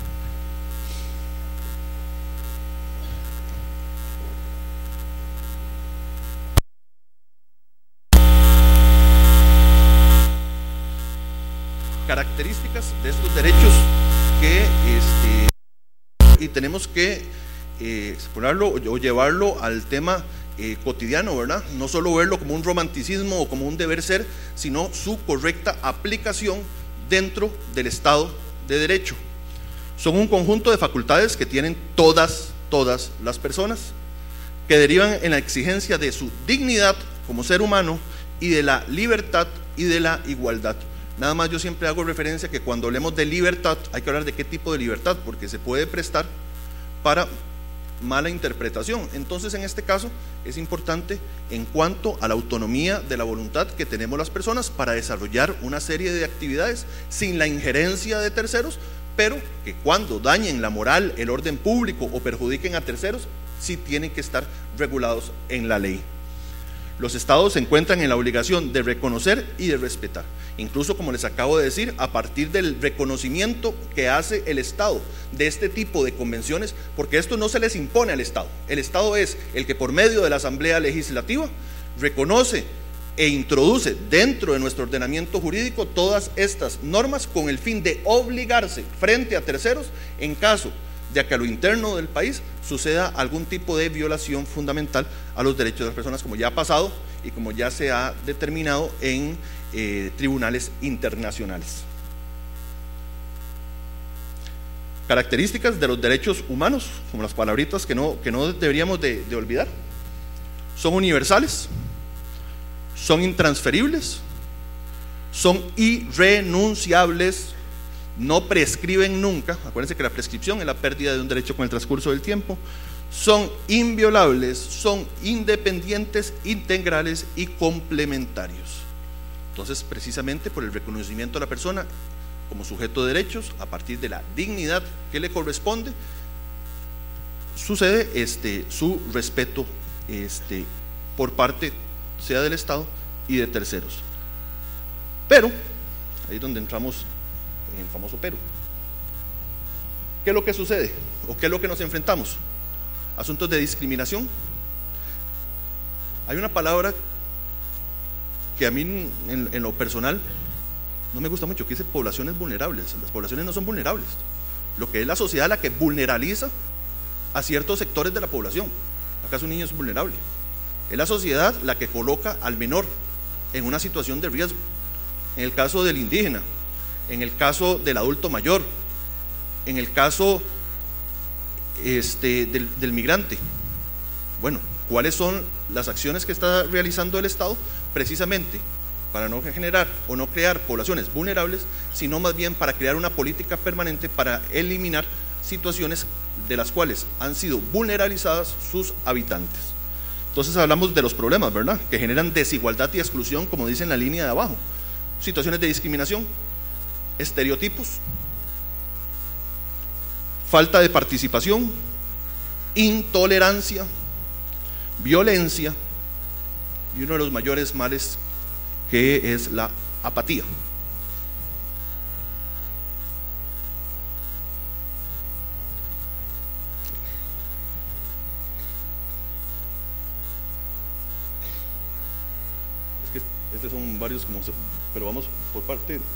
Características de estos derechos que este, y tenemos que eh, explorarlo o llevarlo al tema eh, cotidiano, ¿verdad? No solo verlo como un romanticismo o como un deber ser, sino su correcta aplicación dentro del Estado de Derecho. Son un conjunto de facultades que tienen todas, todas las personas, que derivan en la exigencia de su dignidad como ser humano y de la libertad y de la igualdad. Nada más yo siempre hago referencia que cuando hablemos de libertad hay que hablar de qué tipo de libertad, porque se puede prestar para mala interpretación. Entonces, en este caso es importante en cuanto a la autonomía de la voluntad que tenemos las personas para desarrollar una serie de actividades sin la injerencia de terceros, pero que cuando dañen la moral, el orden público o perjudiquen a terceros, sí tienen que estar regulados en la ley. Los estados se encuentran en la obligación de reconocer y de respetar, incluso, como les acabo de decir, a partir del reconocimiento que hace el Estado de este tipo de convenciones, porque esto no se les impone al Estado. El Estado es el que por medio de la Asamblea Legislativa reconoce e introduce dentro de nuestro ordenamiento jurídico todas estas normas con el fin de obligarse frente a terceros en caso de que a lo interno del país suceda algún tipo de violación fundamental a los derechos de las personas, como ya ha pasado y como ya se ha determinado en eh, tribunales internacionales. características de los derechos humanos, como las palabritas que no, que no deberíamos de, de olvidar. Son universales, son intransferibles, son irrenunciables, no prescriben nunca. Acuérdense que la prescripción es la pérdida de un derecho con el transcurso del tiempo. Son inviolables, son independientes, integrales y complementarios. Entonces, precisamente por el reconocimiento de la persona como sujeto de derechos, a partir de la dignidad que le corresponde, sucede este, su respeto este, por parte sea del Estado y de terceros. Pero, ahí es donde entramos en el famoso pero. ¿Qué es lo que sucede? ¿O qué es lo que nos enfrentamos? Asuntos de discriminación. Hay una palabra que a mí en, en lo personal no me gusta mucho, que dice poblaciones vulnerables. Las poblaciones no son vulnerables. Lo que es la sociedad la que vulneraliza a ciertos sectores de la población. ¿Acaso un niño es vulnerable? Es la sociedad la que coloca al menor en una situación de riesgo. En el caso del indígena, en el caso del adulto mayor, en el caso este, del, del migrante. Bueno, ¿cuáles son las acciones que está realizando el Estado? Precisamente para no generar o no crear poblaciones vulnerables, sino más bien para crear una política permanente para eliminar situaciones de las cuales han sido vulneralizadas sus habitantes. Entonces hablamos de los problemas, ¿verdad?, que generan desigualdad y exclusión, como dice en la línea de abajo. Situaciones de discriminación, estereotipos, falta de participación, intolerancia, violencia y uno de los mayores males, que es la apatía. Es que estos son varios, como se, pero vamos por parte. Okay.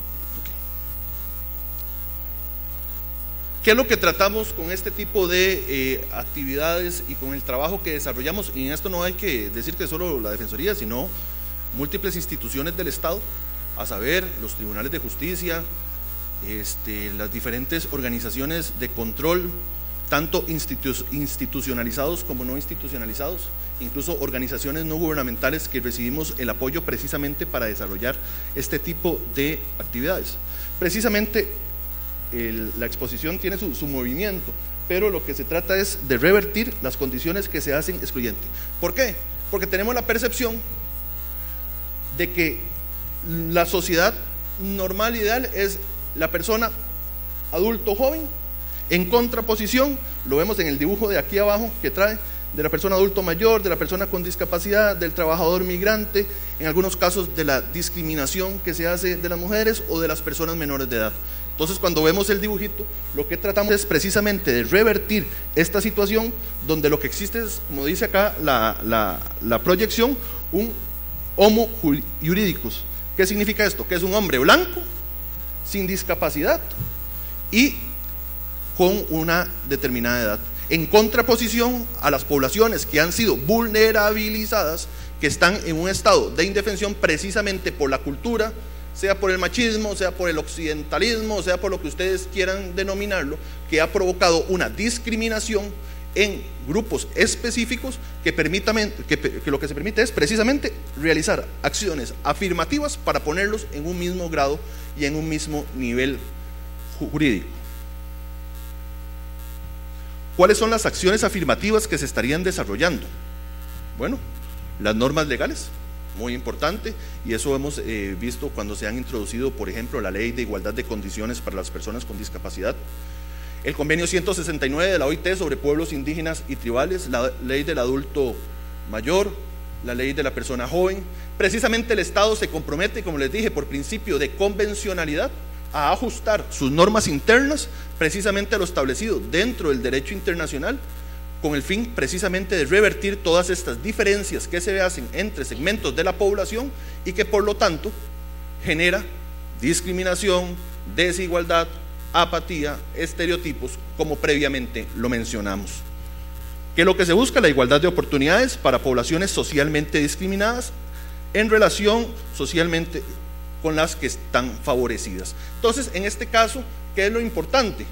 ¿Qué es lo que tratamos con este tipo de eh, actividades y con el trabajo que desarrollamos? Y en esto no hay que decir que solo la Defensoría, sino múltiples instituciones del Estado, a saber, los tribunales de justicia, este, las diferentes organizaciones de control, tanto institu institucionalizados como no institucionalizados, incluso organizaciones no gubernamentales que recibimos el apoyo precisamente para desarrollar este tipo de actividades. Precisamente el, la exposición tiene su, su movimiento, pero lo que se trata es de revertir las condiciones que se hacen excluyentes. ¿Por qué? Porque tenemos la percepción de que la sociedad normal ideal es la persona adulto joven, en contraposición, lo vemos en el dibujo de aquí abajo que trae, de la persona adulto mayor, de la persona con discapacidad, del trabajador migrante, en algunos casos de la discriminación que se hace de las mujeres o de las personas menores de edad. Entonces, cuando vemos el dibujito, lo que tratamos es precisamente de revertir esta situación donde lo que existe es, como dice acá la, la, la proyección, un homo juridicus. ¿Qué significa esto? Que es un hombre blanco, sin discapacidad y con una determinada edad, en contraposición a las poblaciones que han sido vulnerabilizadas, que están en un estado de indefensión precisamente por la cultura, sea por el machismo, sea por el occidentalismo, sea por lo que ustedes quieran denominarlo, que ha provocado una discriminación en grupos específicos que, permitan, que, que lo que se permite es precisamente realizar acciones afirmativas para ponerlos en un mismo grado y en un mismo nivel jurídico. ¿Cuáles son las acciones afirmativas que se estarían desarrollando? Bueno, las normas legales, muy importante, y eso hemos eh, visto cuando se han introducido, por ejemplo, la Ley de Igualdad de Condiciones para las Personas con Discapacidad, el convenio ciento sesenta y nueve de la O I T sobre pueblos indígenas y tribales, la ley del adulto mayor, la ley de la persona joven. Precisamente el Estado se compromete, como les dije, por principio de convencionalidad, a ajustar sus normas internas precisamente a lo establecido dentro del derecho internacional, con el fin precisamente de revertir todas estas diferencias que se hacen entre segmentos de la población y que por lo tanto genera discriminación, desigualdad, apatía, estereotipos, como previamente lo mencionamos. ¿Qué es lo que se busca? La igualdad de oportunidades para poblaciones socialmente discriminadas en relación socialmente con las que están favorecidas. Entonces, en este caso, ¿qué es lo importante?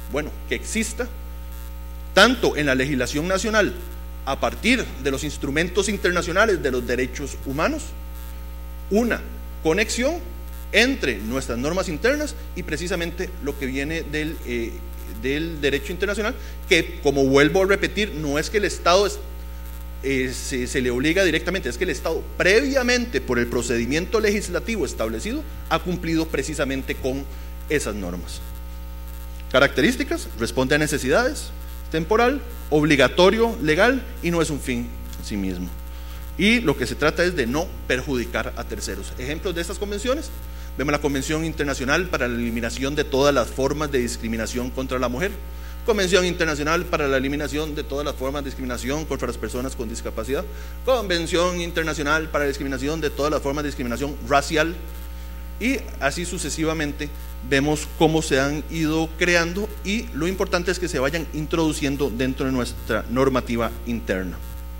Bueno, que exista tanto en la legislación nacional a partir de los instrumentos internacionales de los derechos humanos una conexión entre nuestras normas internas y precisamente lo que viene del, eh, del derecho internacional, que, como vuelvo a repetir, no es que el Estado es, eh, se, se le obliga directamente, es que el Estado previamente por el procedimiento legislativo establecido ha cumplido precisamente con esas normas. Características: responde a necesidades, temporal, obligatorio, legal, y no es un fin en sí mismo. Y lo que se trata es de no perjudicar a terceros. Ejemplos de estas convenciones: vemos la Convención Internacional para la Eliminación de todas las formas de discriminación contra la mujer, Convención Internacional para la Eliminación de todas las formas de discriminación contra las personas con discapacidad, Convención Internacional para la Discriminación de todas las formas de discriminación racial, y así sucesivamente. Vemos cómo se han ido creando, y lo importante es que se vayan introduciendo dentro de nuestra normativa interna.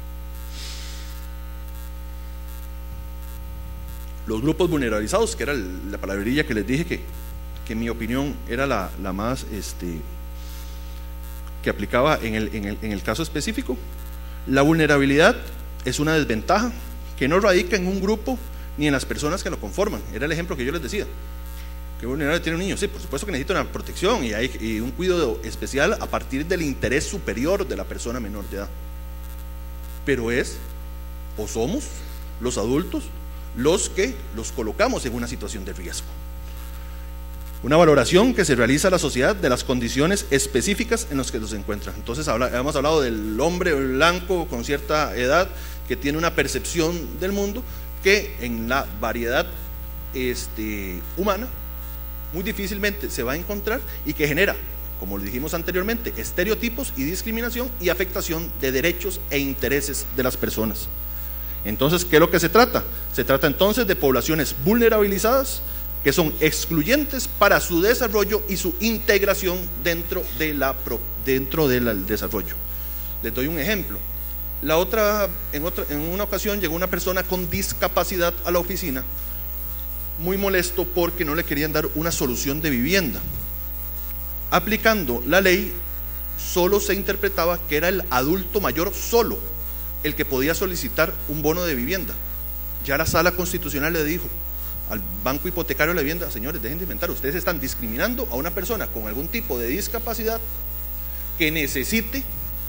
Los grupos vulnerabilizados, que era la palabrilla que les dije que, que en mi opinión era la, la más este, que aplicaba en el, en, el, en el caso específico. La vulnerabilidad es una desventaja que no radica en un grupo ni en las personas que lo conforman. Era el ejemplo que yo les decía. ¿Qué vulnerable tiene un niño? Sí, por supuesto que necesita una protección y, hay, y un cuidado especial a partir del interés superior de la persona menor de edad. Pero es, o somos, los adultos los que los colocamos en una situación de riesgo. Una valoración que se realiza a la sociedad de las condiciones específicas en las que los encuentran. Entonces habla, hemos hablado del hombre blanco con cierta edad que tiene una percepción del mundo que en la variedad este, humana muy difícilmente se va a encontrar, y que genera, como lo dijimos anteriormente, estereotipos y discriminación y afectación de derechos e intereses de las personas. Entonces, ¿qué es lo que se trata? Se trata entonces de poblaciones vulnerabilizadas que son excluyentes para su desarrollo y su integración dentro, de la, dentro del desarrollo. Les doy un ejemplo. La otra, en, otra, en una ocasión llegó una persona con discapacidad a la oficina, muy molesto porque no le querían dar una solución de vivienda. Aplicando la ley, solo se interpretaba que era el adulto mayor solo el que podía solicitar un bono de vivienda. Ya la Sala Constitucional le dijo al Banco Hipotecario de la Vivienda: señores, dejen de inventar, ustedes están discriminando a una persona con algún tipo de discapacidad que necesite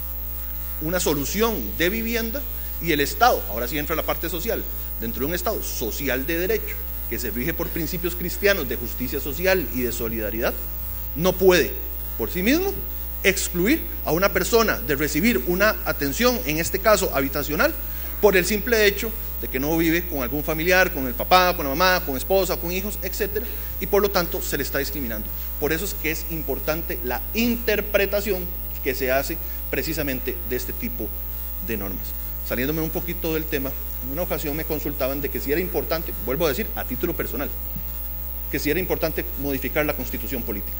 una solución de vivienda, y el Estado, ahora sí entra la parte social, dentro de un Estado social de derecho que se rige por principios cristianos de justicia social y de solidaridad, no puede por sí mismo excluir a una persona de recibir una atención, en este caso habitacional, por el simple hecho de que no vive con algún familiar, con el papá, con la mamá, con esposa, con hijos, etcétera, y por lo tanto se le está discriminando. Por eso es que es importante la interpretación que se hace precisamente de este tipo de normas. Saliéndome un poquito del tema, en una ocasión me consultaban de que si era importante, vuelvo a decir a título personal, que si era importante modificar la constitución política.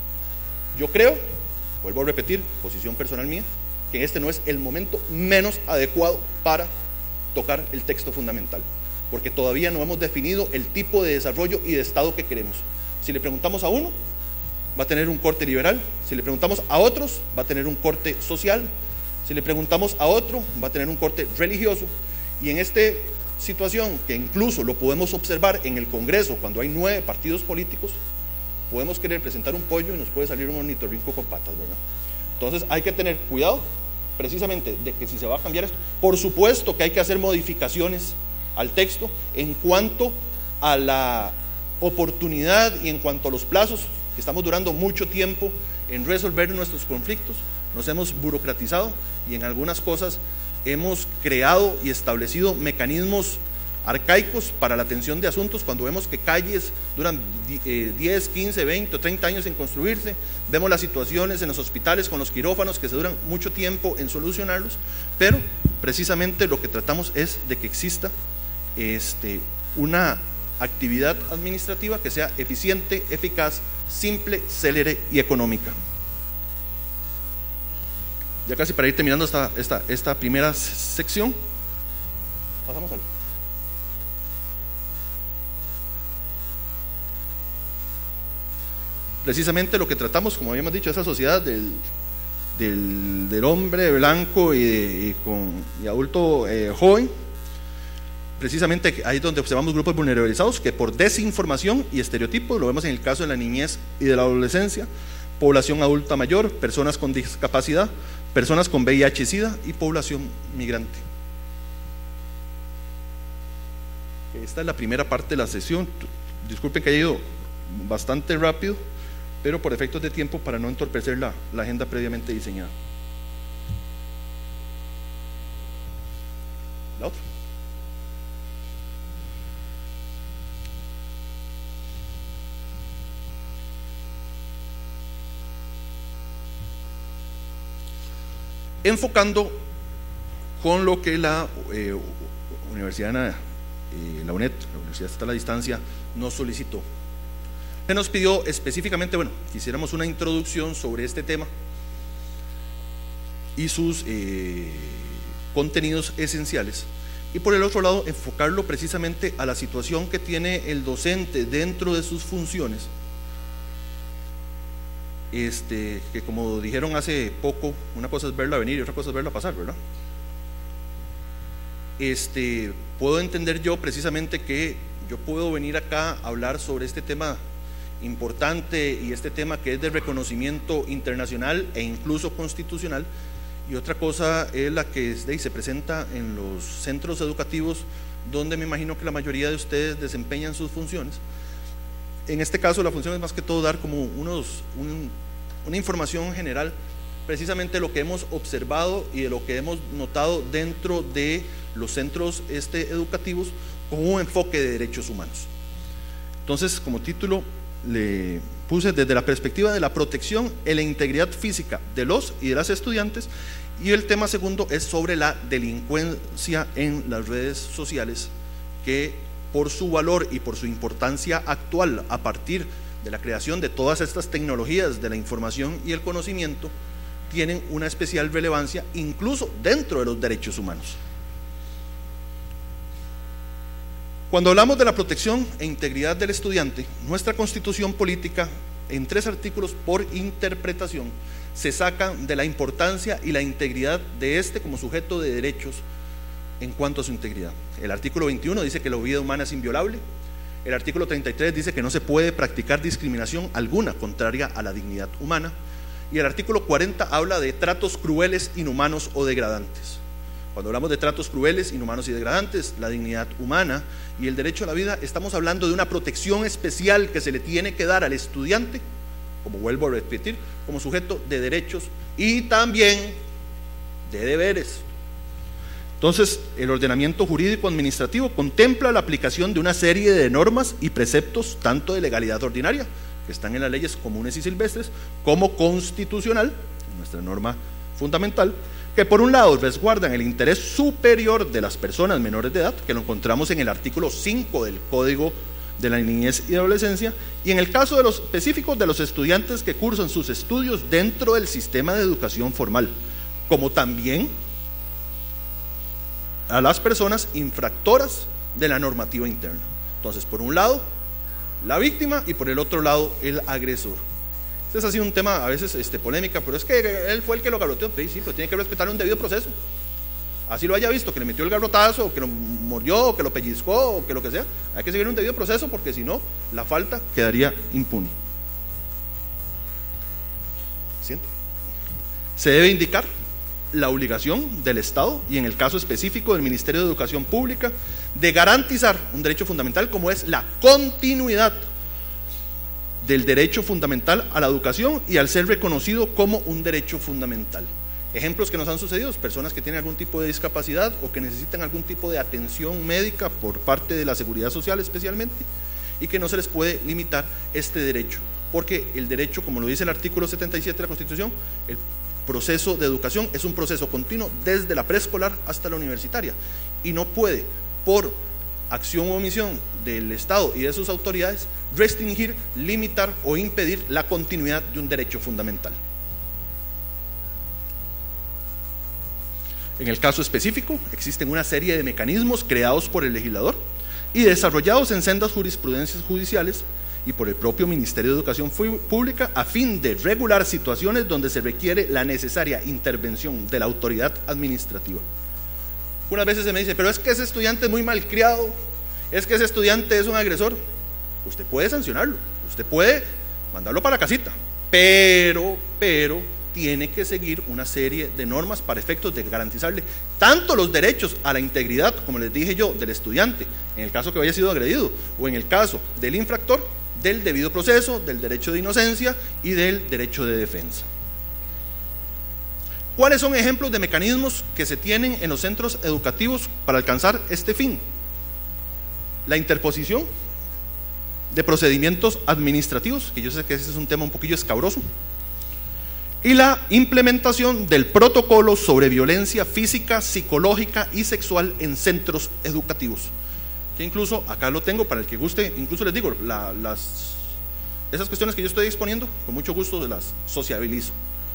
Yo creo, vuelvo a repetir, posición personal mía, que este no es el momento menos adecuado para tocar el texto fundamental, porque todavía no hemos definido el tipo de desarrollo y de Estado que queremos. Si le preguntamos a uno, va a tener un corte liberal; si le preguntamos a otros, va a tener un corte social; si le preguntamos a otro, va a tener un corte religioso. Y en esta situación, que incluso lo podemos observar en el Congreso, cuando hay nueve partidos políticos, podemos querer presentar un pollo y nos puede salir un ornitorrinco con patas, ¿verdad? Entonces hay que tener cuidado precisamente de que si se va a cambiar esto, por supuesto que hay que hacer modificaciones al texto en cuanto a la oportunidad y en cuanto a los plazos, que estamos durando mucho tiempo en resolver nuestros conflictos. Nos hemos burocratizado y en algunas cosas hemos creado y establecido mecanismos arcaicos para la atención de asuntos, cuando vemos que calles duran diez, quince, veinte o treinta años en construirse. Vemos las situaciones en los hospitales con los quirófanos que se duran mucho tiempo en solucionarlos, pero precisamente lo que tratamos es de que exista este, una actividad administrativa que sea eficiente, eficaz, simple, célere y económica. Ya casi para ir terminando esta, esta, esta primera sección, pasamos al... precisamente lo que tratamos, como habíamos dicho, esa sociedad del, del, del hombre blanco y, de, y, con, y adulto eh, joven. Precisamente ahí es donde observamos grupos vulnerabilizados que por desinformación y estereotipos, lo vemos en el caso de la niñez y de la adolescencia, población adulta mayor, personas con discapacidad, personas con V I H SIDA y población migrante. Esta es la primera parte de la sesión. Disculpen que haya ido bastante rápido, pero por efectos de tiempo, para no entorpecer la, la agenda previamente diseñada. La otra. Enfocando con lo que la eh, Universidad, eh, la UNED, la Universidad Estatal a Distancia, nos solicitó. Se nos pidió específicamente, bueno, quisiéramos una introducción sobre este tema y sus eh, contenidos esenciales, y por el otro lado enfocarlo precisamente a la situación que tiene el docente dentro de sus funciones. Este, que como dijeron hace poco, una cosa es verla venir y otra cosa es verla pasar, ¿verdad? Este, puedo entender yo precisamente que yo puedo venir acá a hablar sobre este tema importante y este tema que es de reconocimiento internacional e incluso constitucional, y otra cosa es la que se presenta en los centros educativos donde me imagino que la mayoría de ustedes desempeñan sus funciones. En este caso la función es más que todo dar como unos, un, una información general precisamente de lo que hemos observado y de lo que hemos notado dentro de los centros este, educativos con un enfoque de derechos humanos. Entonces, como título le puse desde la perspectiva de la protección y la integridad física de los y de las estudiantes, y el tema segundo es sobre la delincuencia en las redes sociales, que por su valor y por su importancia actual a partir de la creación de todas estas tecnologías de la información y el conocimiento, tienen una especial relevancia incluso dentro de los derechos humanos. Cuando hablamos de la protección e integridad del estudiante, nuestra constitución política, en tres artículos por interpretación, se sacan de la importancia y la integridad de este como sujeto de derechos en cuanto a su integridad. El artículo veintiuno dice que la vida humana es inviolable. El artículo treinta y tres dice que no se puede practicar discriminación alguna contraria a la dignidad humana. Y el artículo cuarenta habla de tratos crueles, inhumanos o degradantes. Cuando hablamos de tratos crueles, inhumanos y degradantes, la dignidad humana y el derecho a la vida, estamos hablando de una protección especial que se le tiene que dar al estudiante, como vuelvo a repetir, como sujeto de derechos y también de deberes. Entonces, el ordenamiento jurídico administrativo contempla la aplicación de una serie de normas y preceptos, tanto de legalidad ordinaria, que están en las leyes comunes y silvestres, como constitucional, nuestra norma fundamental, que por un lado resguardan el interés superior de las personas menores de edad, que lo encontramos en el artículo cinco del Código de la Niñez y Adolescencia, y en el caso de los específicos de los estudiantes que cursan sus estudios dentro del sistema de educación formal, como también a las personas infractoras de la normativa interna. Entonces, por un lado, la víctima y por el otro lado, el agresor. Este ha sido un tema a veces este, polémica, pero es que él fue el que lo garroteó. Sí, sí, pero tiene que respetar un debido proceso. Así lo haya visto, que le metió el garrotazo, o que lo mordió, o que lo pellizcó, o que lo que sea. Hay que seguir un debido proceso, porque si no, la falta quedaría impune. ¿Siento? Se debe indicar la obligación del Estado, y en el caso específico del Ministerio de Educación Pública, de garantizar un derecho fundamental como es la continuidad del derecho fundamental a la educación y al ser reconocido como un derecho fundamental. Ejemplos que nos han sucedido: personas que tienen algún tipo de discapacidad o que necesitan algún tipo de atención médica por parte de la Seguridad Social especialmente, y que no se les puede limitar este derecho, porque el derecho, como lo dice el artículo setenta y siete de la Constitución, el proceso de educación es un proceso continuo desde la preescolar hasta la universitaria, y no puede, por acción o omisión del Estado y de sus autoridades, restringir, limitar o impedir la continuidad de un derecho fundamental. En el caso específico, existen una serie de mecanismos creados por el legislador y desarrollados en sendas jurisprudencias judiciales, y por el propio Ministerio de Educación Pública a fin de regular situaciones donde se requiere la necesaria intervención de la autoridad administrativa. Unas veces se me dice, pero es que ese estudiante es muy malcriado, es que ese estudiante es un agresor. Usted puede sancionarlo, usted puede mandarlo para la casita, pero, pero tiene que seguir una serie de normas para efectos de garantizarle tanto los derechos a la integridad, como les dije yo, del estudiante, en el caso que haya sido agredido, o en el caso del infractor, del debido proceso, del derecho de inocencia y del derecho de defensa. ¿Cuáles son ejemplos de mecanismos que se tienen en los centros educativos para alcanzar este fin? La interposición de procedimientos administrativos, que yo sé que ese es un tema un poquillo escabroso, y la implementación del protocolo sobre violencia física, psicológica y sexual en centros educativos, que incluso acá lo tengo para el que guste. Incluso les digo, la, las, esas cuestiones que yo estoy exponiendo, con mucho gusto las sociabilizo.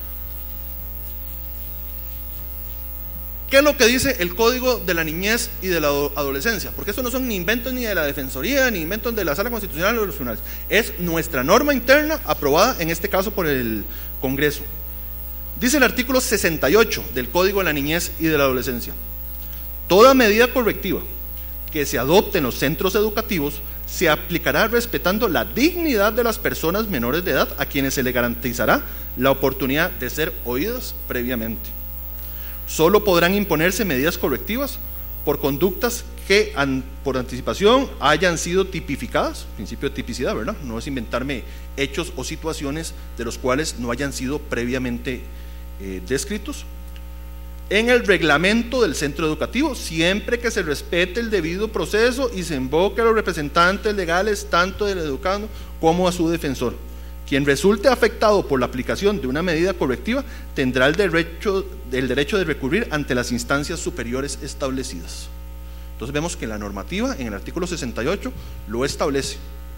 ¿Qué es lo que dice el Código de la Niñez y de la Adolescencia? Porque esto no son ni inventos ni de la Defensoría, ni inventos de la Sala Constitucional o de los tribunales. Es nuestra norma interna aprobada en este caso por el Congreso. Dice el artículo sesenta y ocho del Código de la Niñez y de la Adolescencia: toda medida correctiva que se adopte en los centros educativos se aplicará respetando la dignidad de las personas menores de edad, a quienes se les garantizará la oportunidad de ser oídas previamente. Solo podrán imponerse medidas correctivas por conductas que an, por anticipación hayan sido tipificadas, principio de tipicidad, ¿verdad? No es inventarme hechos o situaciones de los cuales no hayan sido previamente eh, descritos, en el reglamento del centro educativo, siempre que se respete el debido proceso y se invoque a los representantes legales tanto del educando como a su defensor. Quien resulte afectado por la aplicación de una medida correctiva tendrá el derecho, el derecho de recurrir ante las instancias superiores establecidas. Entonces vemos que la normativa en el artículo sesenta y ocho lo establece.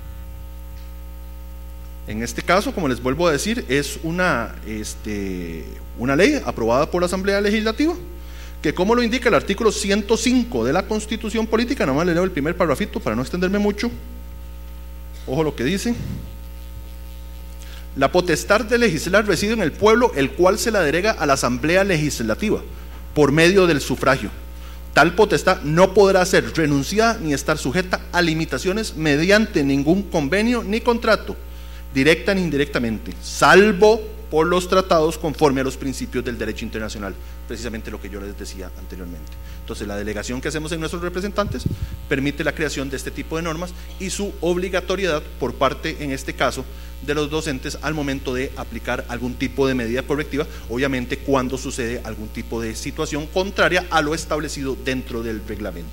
En este caso, como les vuelvo a decir, es una, este, una ley aprobada por la Asamblea Legislativa, que como lo indica el artículo ciento cinco de la Constitución Política, nada más le leo el primer parrafito para no extenderme mucho. Ojo lo que dice: la potestad de legislar reside en el pueblo, el cual se la delega a la Asamblea Legislativa por medio del sufragio. Tal potestad no podrá ser renunciada ni estar sujeta a limitaciones mediante ningún convenio ni contrato, directa ni indirectamente, salvo por los tratados conforme a los principios del derecho internacional, precisamente lo que yo les decía anteriormente. Entonces, la delegación que hacemos en nuestros representantes permite la creación de este tipo de normas y su obligatoriedad por parte, en este caso, de los docentes al momento de aplicar algún tipo de medida correctiva, obviamente cuando sucede algún tipo de situación contraria a lo establecido dentro del reglamento.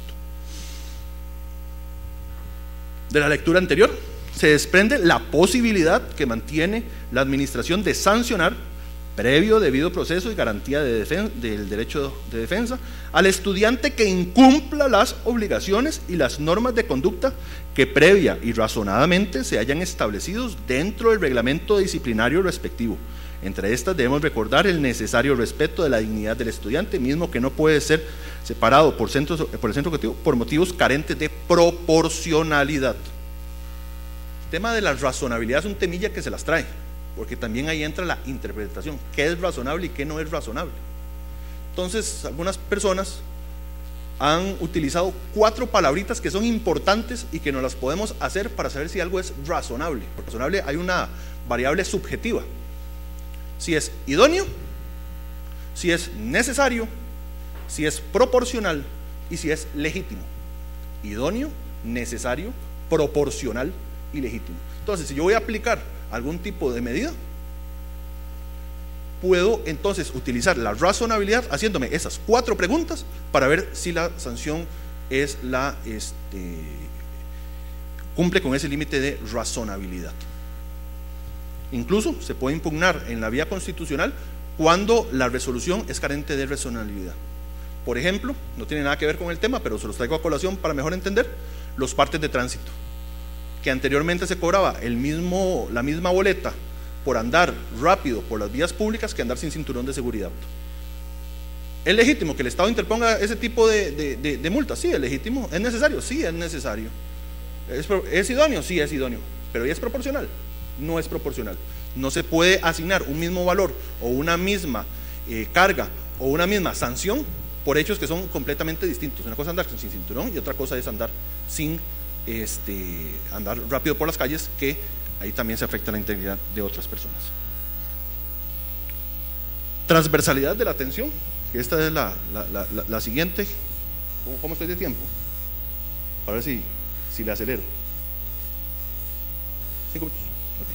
De la lectura anterior se desprende la posibilidad que mantiene la administración de sancionar, previo debido proceso y garantía de defen del derecho de defensa, al estudiante que incumpla las obligaciones y las normas de conducta que previa y razonadamente se hayan establecido dentro del reglamento disciplinario respectivo. Entre estas debemos recordar el necesario respeto de la dignidad del estudiante, mismo que no puede ser separado por, centros, por el centro educativo por motivos carentes de proporcionalidad. El tema de la razonabilidad es un temilla que se las trae, porque también ahí entra la interpretación, qué es razonable y qué no es razonable. Entonces, algunas personas han utilizado cuatro palabritas que son importantes y que nos las podemos hacer para saber si algo es razonable. Por razonable hay una variable subjetiva: si es idóneo, si es necesario, si es proporcional y si es legítimo. Idóneo, necesario, proporcional y legítimo. Entonces, si yo voy a aplicar algún tipo de medida, puedo entonces utilizar la razonabilidad haciéndome esas cuatro preguntas para ver si la sanción es la, este, cumple con ese límite de razonabilidad. Incluso se puede impugnar en la vía constitucional cuando la resolución es carente de razonabilidad. Por ejemplo, no tiene nada que ver con el tema, pero se los traigo a colación para mejor entender: los partes de tránsito, que anteriormente se cobraba el mismo, la misma boleta por andar rápido por las vías públicas que andar sin cinturón de seguridad. ¿Es legítimo que el Estado interponga ese tipo de, de, de, de multas? Sí, es legítimo. ¿Es necesario? Sí, es necesario. ¿Es, ¿Es idóneo? Sí, es idóneo. pero ¿ya es proporcional? No es proporcional. No se puede asignar un mismo valor o una misma eh, carga o una misma sanción por hechos que son completamente distintos. Una cosa es andar sin cinturón y otra cosa es andar sin este, andar rápido por las calles, que ahí también se afecta la integridad de otras personas. Transversalidad de la atención, que esta es la, la, la, la, la siguiente. ¿Cómo, ¿Cómo estoy de tiempo? A ver si, si le acelero. Cinco minutos.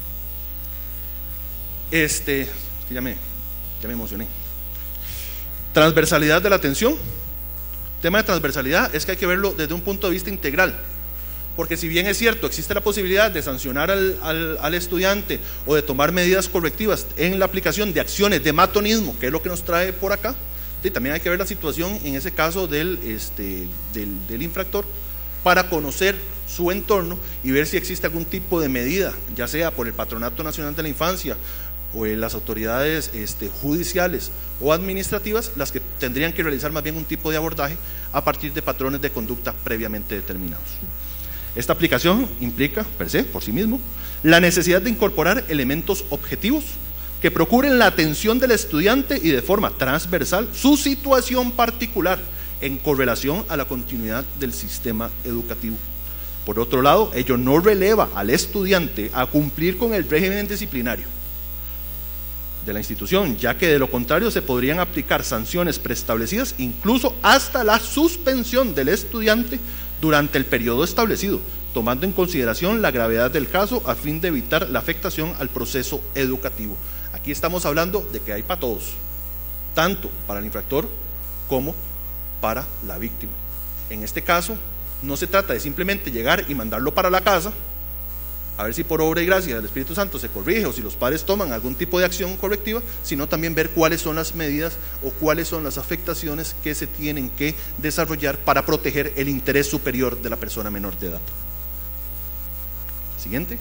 Okay. Este, ya me, ya me emocioné. Transversalidad de la atención. El tema de transversalidad es que hay que verlo desde un punto de vista integral, porque si bien es cierto, existe la posibilidad de sancionar al, al, al estudiante o de tomar medidas correctivas en la aplicación de acciones de matonismo, que es lo que nos trae por acá, y también hay que ver la situación en ese caso del, este, del, del infractor, para conocer su entorno y ver si existe algún tipo de medida, ya sea por el Patronato Nacional de la Infancia o en las autoridades este, judiciales o administrativas, las que tendrían que realizar más bien un tipo de abordaje a partir de patrones de conducta previamente determinados. Esta aplicación implica, per se, por sí mismo, la necesidad de incorporar elementos objetivos que procuren la atención del estudiante y de forma transversal su situación particular en correlación a la continuidad del sistema educativo. Por otro lado, ello no releva al estudiante a cumplir con el régimen disciplinario de la institución, ya que de lo contrario se podrían aplicar sanciones preestablecidas, incluso hasta la suspensión del estudiante durante el periodo establecido, tomando en consideración la gravedad del caso a fin de evitar la afectación al proceso educativo. Aquí estamos hablando de que hay para todos, tanto para el infractor como para la víctima. En este caso no se trata de simplemente llegar y mandarlo para la casa a ver si por obra y gracia del Espíritu Santo se corrige o si los padres toman algún tipo de acción correctiva, sino también ver cuáles son las medidas o cuáles son las afectaciones que se tienen que desarrollar para proteger el interés superior de la persona menor de edad. Siguiente.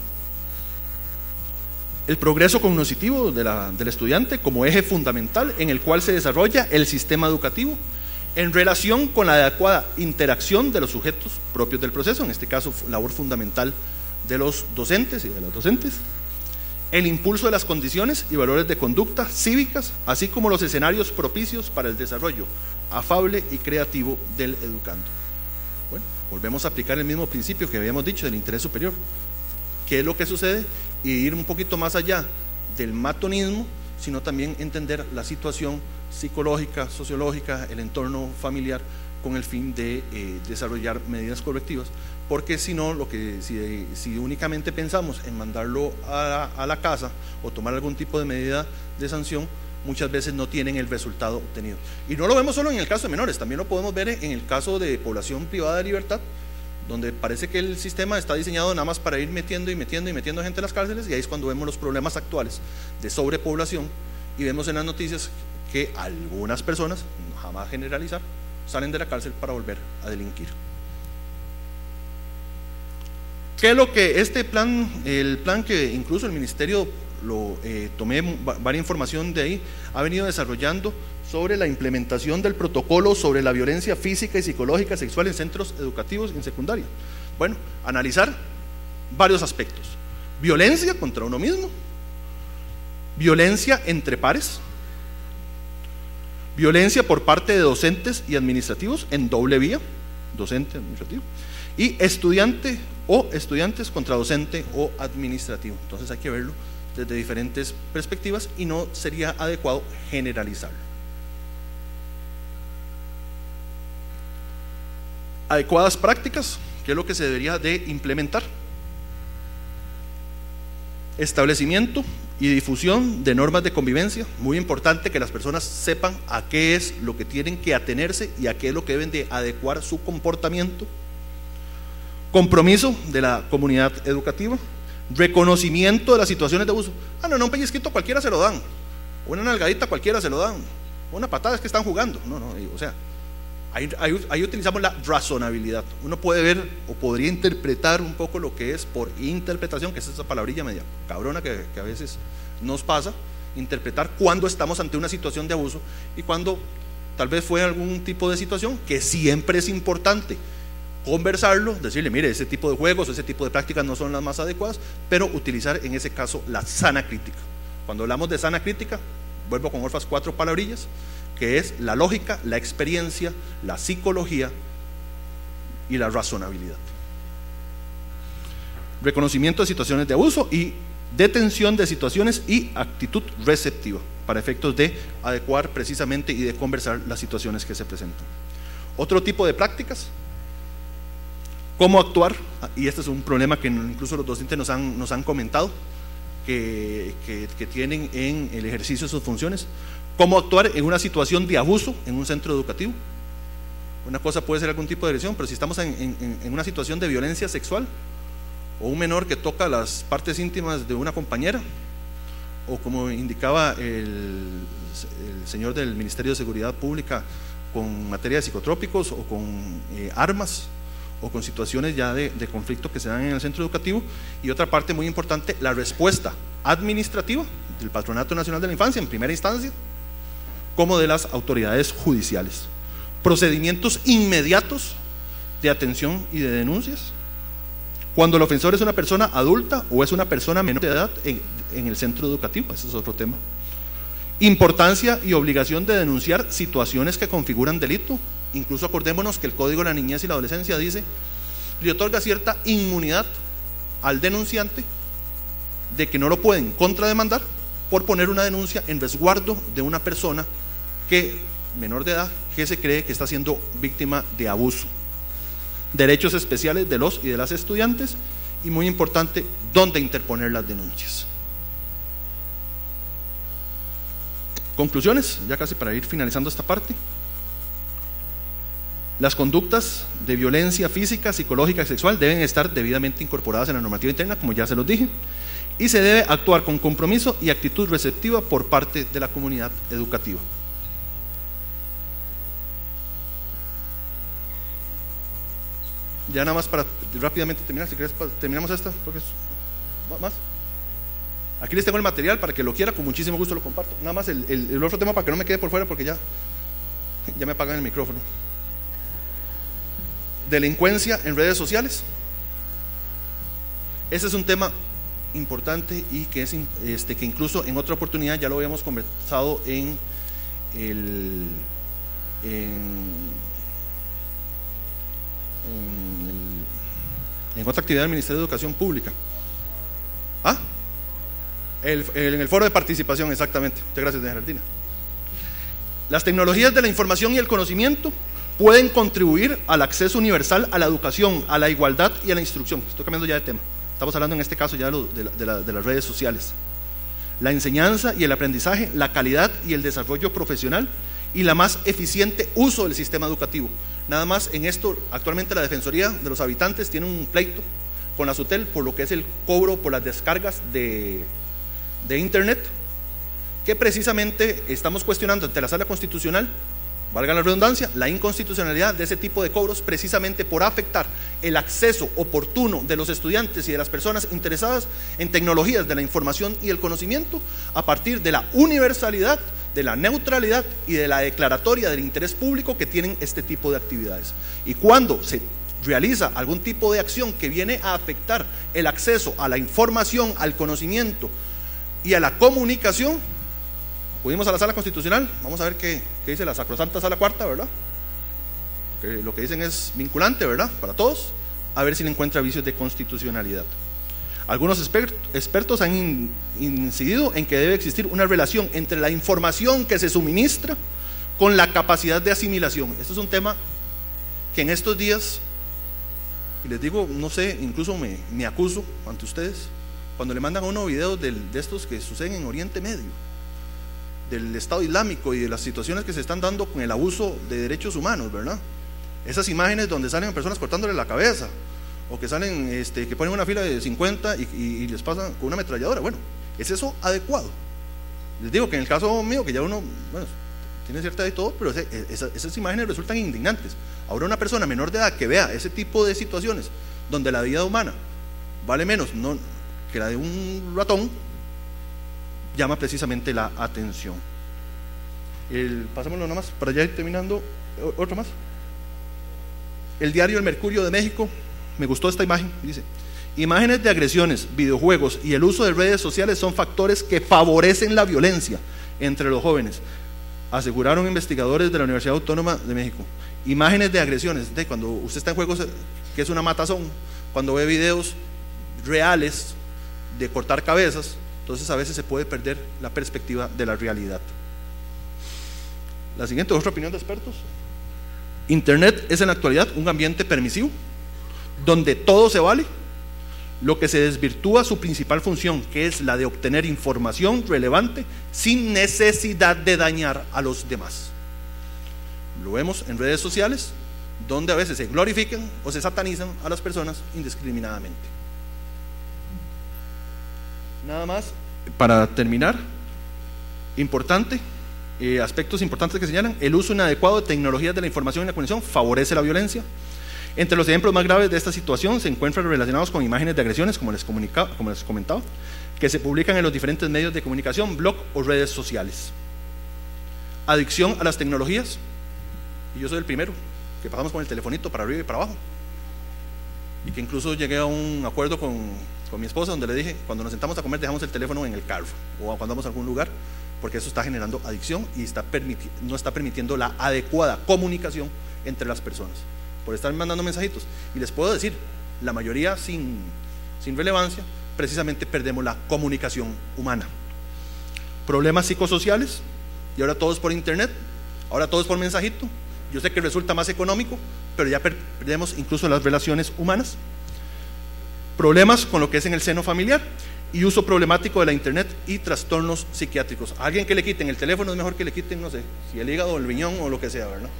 El progreso cognitivo de la, del estudiante como eje fundamental en el cual se desarrolla el sistema educativo en relación con la adecuada interacción de los sujetos propios del proceso, en este caso labor fundamental de los docentes y de las docentes, el impulso de las condiciones y valores de conducta cívicas, así como los escenarios propicios para el desarrollo afable y creativo del educando. Bueno, volvemos a aplicar el mismo principio que habíamos dicho del interés superior. ¿Qué es lo que sucede? Y ir un poquito más allá del matonismo, sino también entender la situación psicológica, sociológica, el entorno familiar, con el fin de eh, desarrollar medidas correctivas, porque si no, lo que, si, si únicamente pensamos en mandarlo a, a la casa o tomar algún tipo de medida de sanción, muchas veces no tienen el resultado obtenido. Y no lo vemos solo en el caso de menores, también lo podemos ver en el caso de población privada de libertad, donde parece que el sistema está diseñado nada más para ir metiendo y metiendo y metiendo gente en las cárceles, y ahí es cuando vemos los problemas actuales de sobrepoblación, y vemos en las noticias que algunas personas, jamás generalizar, salen de la cárcel para volver a delinquir. ¿Qué es lo que este plan, el plan que incluso el ministerio lo eh, tomé varias información de ahí, ha venido desarrollando sobre la implementación del protocolo sobre la violencia física y psicológica sexual en centros educativos y en secundaria? Bueno, analizar varios aspectos: violencia contra uno mismo, violencia entre pares, violencia por parte de docentes y administrativos en doble vía, docente, administrativo, y estudiante o estudiantes contra docente o administrativo. Entonces hay que verlo desde diferentes perspectivas y no sería adecuado generalizarlo. Adecuadas prácticas, ¿qué es lo que se debería de implementar? Establecimiento y difusión de normas de convivencia, muy importante que las personas sepan a qué es lo que tienen que atenerse y a qué es lo que deben de adecuar su comportamiento. Compromiso de la comunidad educativa, reconocimiento de las situaciones de abuso. Ah, no, no, un pellizquito cualquiera se lo dan, una nalgadita cualquiera se lo dan, una patada es que están jugando. No, no, o sea, ahí, ahí, ahí utilizamos la razonabilidad. Uno puede ver o podría interpretar un poco lo que es por interpretación, que es esa palabrilla media cabrona que, que a veces nos pasa, interpretar cuando estamos ante una situación de abuso y cuando tal vez fue algún tipo de situación que siempre es importante conversarlo, decirle, mire, ese tipo de juegos, ese tipo de prácticas no son las más adecuadas, pero utilizar en ese caso la sana crítica. Cuando hablamos de sana crítica, vuelvo con otras cuatro palabrillas, que es la lógica, la experiencia, la psicología y la razonabilidad. Reconocimiento de situaciones de abuso y detención de situaciones y actitud receptiva, para efectos de adecuar precisamente y de conversar las situaciones que se presentan. Otro tipo de prácticas, cómo actuar, y este es un problema que incluso los docentes nos han, nos han comentado, que, que, que tienen en el ejercicio de sus funciones, cómo actuar en una situación de abuso en un centro educativo. Una cosa puede ser algún tipo de agresión, pero si estamos en, en, en una situación de violencia sexual, o un menor que toca las partes íntimas de una compañera, o como indicaba el, el señor del Ministerio de Seguridad Pública, con materia de psicotrópicos o con eh, armas, o con situaciones ya de, de conflicto que se dan en el centro educativo. Y otra parte muy importante, la respuesta administrativa del Patronato Nacional de la Infancia en primera instancia, como de las autoridades judiciales. Procedimientos inmediatos de atención y de denuncias cuando el ofensor es una persona adulta o es una persona menor de edad en, en el centro educativo. Ese es otro tema. Importancia y obligación de denunciar situaciones que configuran delito. Incluso acordémonos que el Código de la Niñez y la Adolescencia dice, le otorga cierta inmunidad al denunciante de que no lo pueden contrademandar por poner una denuncia en resguardo de una persona que, menor de edad, que se cree que está siendo víctima de abuso. Derechos especiales de los y de las estudiantes, y muy importante, dónde interponer las denuncias. Conclusiones, ya casi para ir finalizando esta parte. Las conductas de violencia física, psicológica y sexual deben estar debidamente incorporadas en la normativa interna, como ya se los dije, y se debe actuar con compromiso y actitud receptiva por parte de la comunidad educativa. Ya nada más para rápidamente terminar, si quieres terminamos esta, porque es más. Aquí les tengo el material para que lo quiera, con muchísimo gusto lo comparto. Nada más el, el, el otro tema para que no me quede por fuera, porque ya, ya me apagan el micrófono. Delincuencia en redes sociales. Ese es un tema importante y que es este, que incluso en otra oportunidad ya lo habíamos conversado en el en, en, el, en otra actividad del Ministerio de Educación Pública. ¿Ah? El, el, en el foro de participación, exactamente. Muchas gracias, doña Geraldina. Las tecnologías de la información y el conocimiento pueden contribuir al acceso universal a la educación, a la igualdad y a la instrucción. Estoy cambiando ya de tema. Estamos hablando en este caso ya de, lo, de, la, de, la, de las redes sociales. La enseñanza y el aprendizaje, la calidad y el desarrollo profesional y la más eficiente uso del sistema educativo. Nada más en esto, actualmente la Defensoría de los Habitantes tiene un pleito con la SUTEL por lo que es el cobro por las descargas de, de internet, que precisamente estamos cuestionando ante la Sala Constitucional, valga la redundancia, la inconstitucionalidad de ese tipo de cobros, precisamente por afectar el acceso oportuno de los estudiantes y de las personas interesadas en tecnologías de la información y el conocimiento, a partir de la universalidad, de la neutralidad y de la declaratoria del interés público que tienen este tipo de actividades. Y cuando se realiza algún tipo de acción que viene a afectar el acceso a la información, al conocimiento y a la comunicación, acudimos a la Sala Constitucional. Vamos a ver qué, qué dice la Sacrosanta Sala Cuarta, ¿verdad? Que lo que dicen es vinculante, ¿verdad? Para todos, a ver si le encuentra vicios de constitucionalidad. Algunos expertos han in, incidido en que debe existir una relación entre la información que se suministra con la capacidad de asimilación. Esto es un tema que en estos días, y les digo, no sé, incluso me, me acuso ante ustedes, cuando le mandan a uno videos de, de estos que suceden en Oriente Medio, del Estado Islámico y de las situaciones que se están dando con el abuso de derechos humanos, ¿verdad? Esas imágenes donde salen personas cortándole la cabeza, o que salen, este, que ponen una fila de cincuenta y, y, y les pasan con una ametralladora. Bueno, ¿es eso adecuado? Les digo que en el caso mío, que ya uno, bueno, tiene cierta edad y todo, pero ese, esa, esas imágenes resultan indignantes. Ahora una persona menor de edad que vea ese tipo de situaciones donde la vida humana vale menos no, que la de un ratón, llama precisamente la atención. El, pasémoslo nada más para ya ir terminando. Otro más. el diario El Mercurio de México, me gustó esta imagen, dice: imágenes de agresiones, videojuegos y el uso de redes sociales son factores que favorecen la violencia entre los jóvenes, aseguraron investigadores de la Universidad Autónoma de México. Imágenes de agresiones, de cuando usted está en juegos que es una matazón, cuando ve videos reales de cortar cabezas, entonces a veces se puede perder la perspectiva de la realidad. La siguiente, otra opinión de expertos: Internet es en la actualidad un ambiente permisivo, donde todo se vale, lo que se desvirtúa su principal función, que es la de obtener información relevante sin necesidad de dañar a los demás. Lo vemos en redes sociales, donde a veces se glorifican o se satanizan a las personas indiscriminadamente. Nada más, para terminar, importante, eh, aspectos importantes que señalan: el uso inadecuado de tecnologías de la información y la comunicación favorece la violencia. Entre los ejemplos más graves de esta situación se encuentran relacionados con imágenes de agresiones, como les, comunica, como les comentaba, que se publican en los diferentes medios de comunicación, blog o redes sociales. Adicción a las tecnologías, y yo soy el primero que pasamos con el telefonito para arriba y para abajo, y que incluso llegué a un acuerdo con, con mi esposa, donde le dije: cuando nos sentamos a comer dejamos el teléfono en el carro o cuando vamos a algún lugar, porque eso está generando adicción y está permiti- no está permitiendo la adecuada comunicación entre las personas, por estar mandando mensajitos. Y les puedo decir, la mayoría sin, sin relevancia, precisamente perdemos la comunicación humana. Problemas psicosociales, y ahora todo es por internet, ahora todo es por mensajito. Yo sé que resulta más económico, pero ya perdemos incluso las relaciones humanas. Problemas con lo que es en el seno familiar, y uso problemático de la internet y trastornos psiquiátricos. A alguien que le quiten el teléfono es mejor que le quiten, no sé, si el hígado o el riñón o lo que sea, ¿verdad?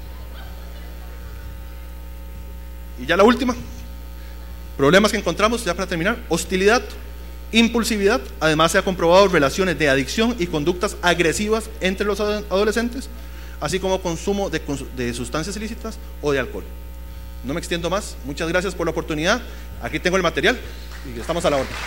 Y ya la última, problemas que encontramos, ya para terminar: hostilidad, impulsividad. Además se ha comprobado relaciones de adicción y conductas agresivas entre los adolescentes, así como consumo de, de sustancias ilícitas o de alcohol. No me extiendo más, muchas gracias por la oportunidad. Aquí tengo el material y estamos a la orden.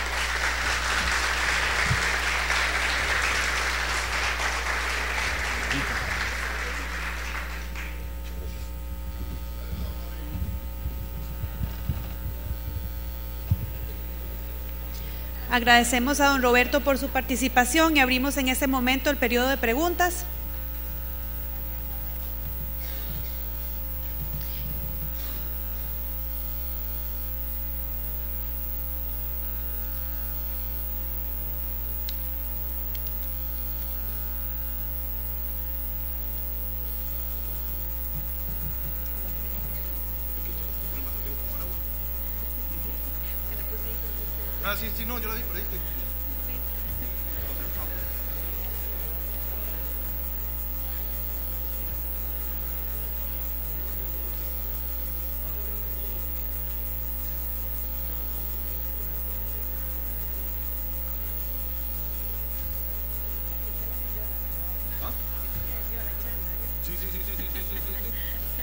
Agradecemos a don Roberto por su participación y abrimos en este momento el periodo de preguntas. Ah, sí, sí, no, yo la vi por ahí. Estoy... ¿Ah? Sí, sí, sí, sí, sí, sí, sí, sí.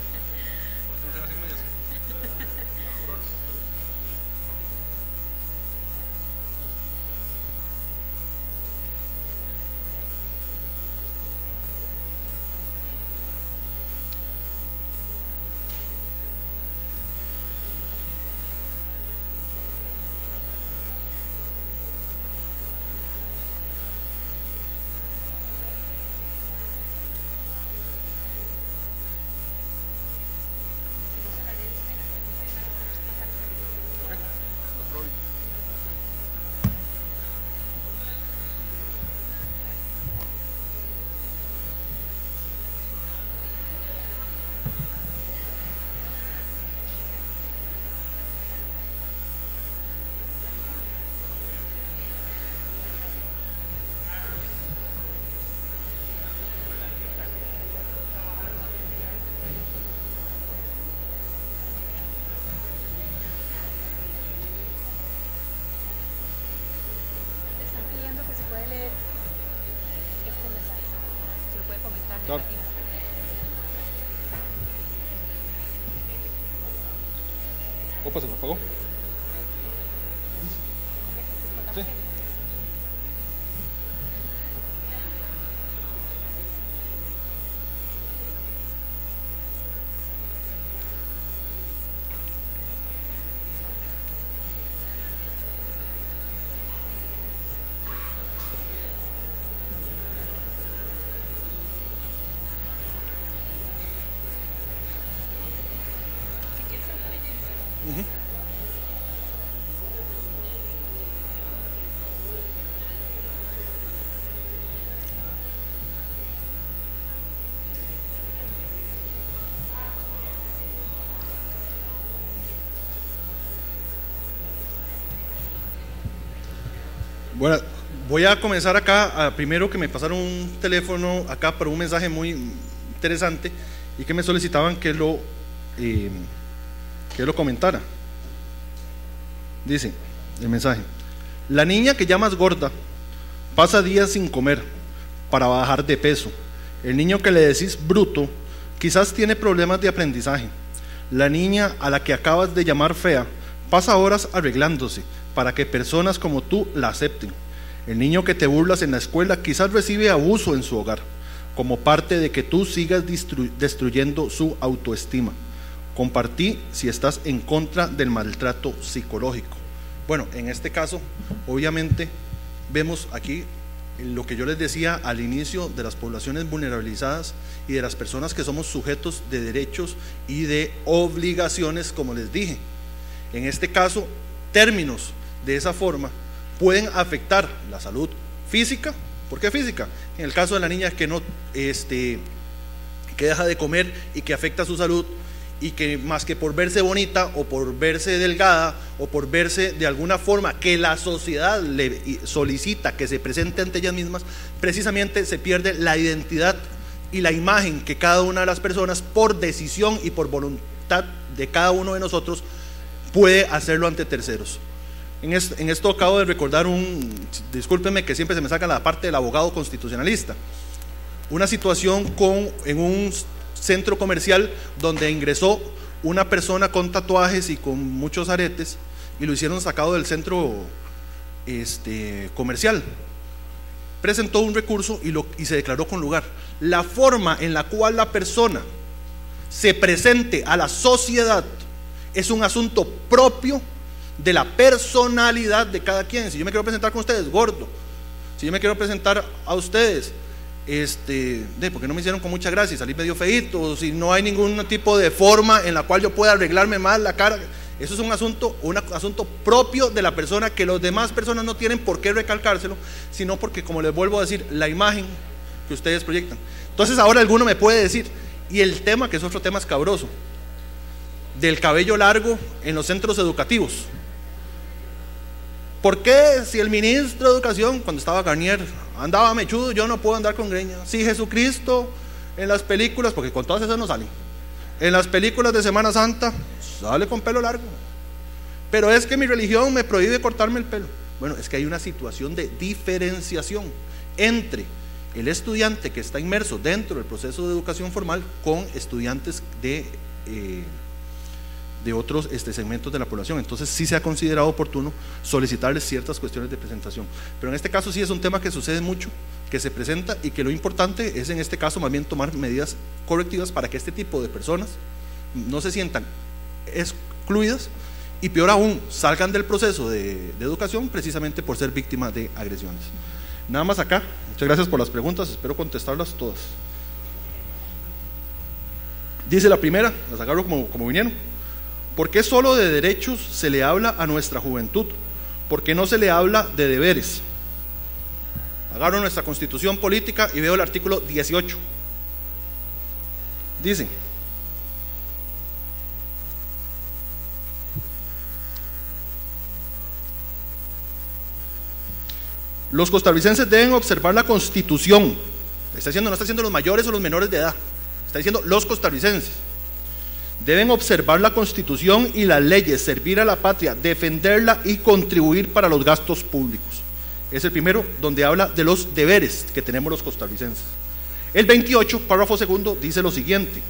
Claro. Opa, se me apagó. Sí. Bueno, voy a comenzar acá, a, primero que me pasaron un teléfono acá para un mensaje muy interesante y que me solicitaban que lo, eh, que lo comentara. Dice el mensaje: la niña que llamas gorda pasa días sin comer para bajar de peso. El niño que le decís bruto quizás tiene problemas de aprendizaje. La niña a la que acabas de llamar fea pasa horas arreglándose para que personas como tú la acepten. El niño que te burlas en la escuela quizás recibe abuso en su hogar, como parte de que tú sigas destru- destruyendo su autoestima. Compartí si estás en contra del maltrato psicológico. Bueno, en este caso, obviamente, vemos aquí lo que yo les decía al inicio de las poblaciones vulnerabilizadas y de las personas que somos sujetos de derechos y de obligaciones, como les dije. En este caso, términos de esa forma pueden afectar la salud física. ¿Por qué física? En el caso de la niña que no este, que deja de comer y que afecta su salud, y que más que por verse bonita o por verse delgada o por verse de alguna forma que la sociedad le solicita que se presente ante ellas mismas, precisamente se pierde la identidad y la imagen que cada una de las personas, por decisión y por voluntad de cada uno de nosotros, puede hacerlo ante terceros. En esto, en esto acabo de recordar un, discúlpenme que siempre se me saca la parte del abogado constitucionalista, una situación con, en un centro comercial donde ingresó una persona con tatuajes y con muchos aretes y lo hicieron sacado del centro este, comercial. Presentó un recurso y, lo, y se declaró con lugar. La forma en la cual la persona se presente a la sociedad es un asunto propio de la personalidad de cada quien. Si yo me quiero presentar con ustedes gordo, si yo me quiero presentar a ustedes este, de porque no me hicieron con mucha gracia y salí medio feíto, si no hay ningún tipo de forma en la cual yo pueda arreglarme más la cara, eso es un asunto, un asunto propio de la persona, que los demás personas no tienen por qué recalcárselo, sino porque, como les vuelvo a decir, la imagen que ustedes proyectan. Entonces ahora alguno me puede decir, y el tema, que es otro tema escabroso, del cabello largo en los centros educativos. ¿Por qué si el ministro de Educación, cuando estaba Garnier, andaba mechudo, yo no puedo andar con greña? Si Jesucristo en las películas, porque con todas esas no salen, en las películas de Semana Santa sale con pelo largo, pero es que mi religión me prohíbe cortarme el pelo. Bueno, es que hay una situación de diferenciación entre el estudiante que está inmerso dentro del proceso de educación formal con estudiantes de eh, de otros este, segmentos de la población. Entonces sí se ha considerado oportuno solicitarles ciertas cuestiones de presentación, pero en este caso sí es un tema que sucede mucho, que se presenta, y que lo importante es en este caso más bien tomar medidas correctivas para que este tipo de personas no se sientan excluidas y, peor aún, salgan del proceso de, de educación precisamente por ser víctimas de agresiones. Nada más acá. Muchas gracias por las preguntas, espero contestarlas todas. Dice la primera, las agarro como, como vinieron: ¿por qué solo de derechos se le habla a nuestra juventud? ¿Por qué no se le habla de deberes? Agarro nuestra Constitución política y veo el artículo dieciocho. Dice: los costarricenses deben observar la Constitución. Está diciendo, no está diciendo los mayores o los menores de edad, está diciendo los costarricenses. Deben observar la Constitución y las leyes, servir a la patria, defenderla y contribuir para los gastos públicos. Es el primero, donde habla de los deberes que tenemos los costarricenses. El veintiocho, párrafo segundo, dice lo siguiente: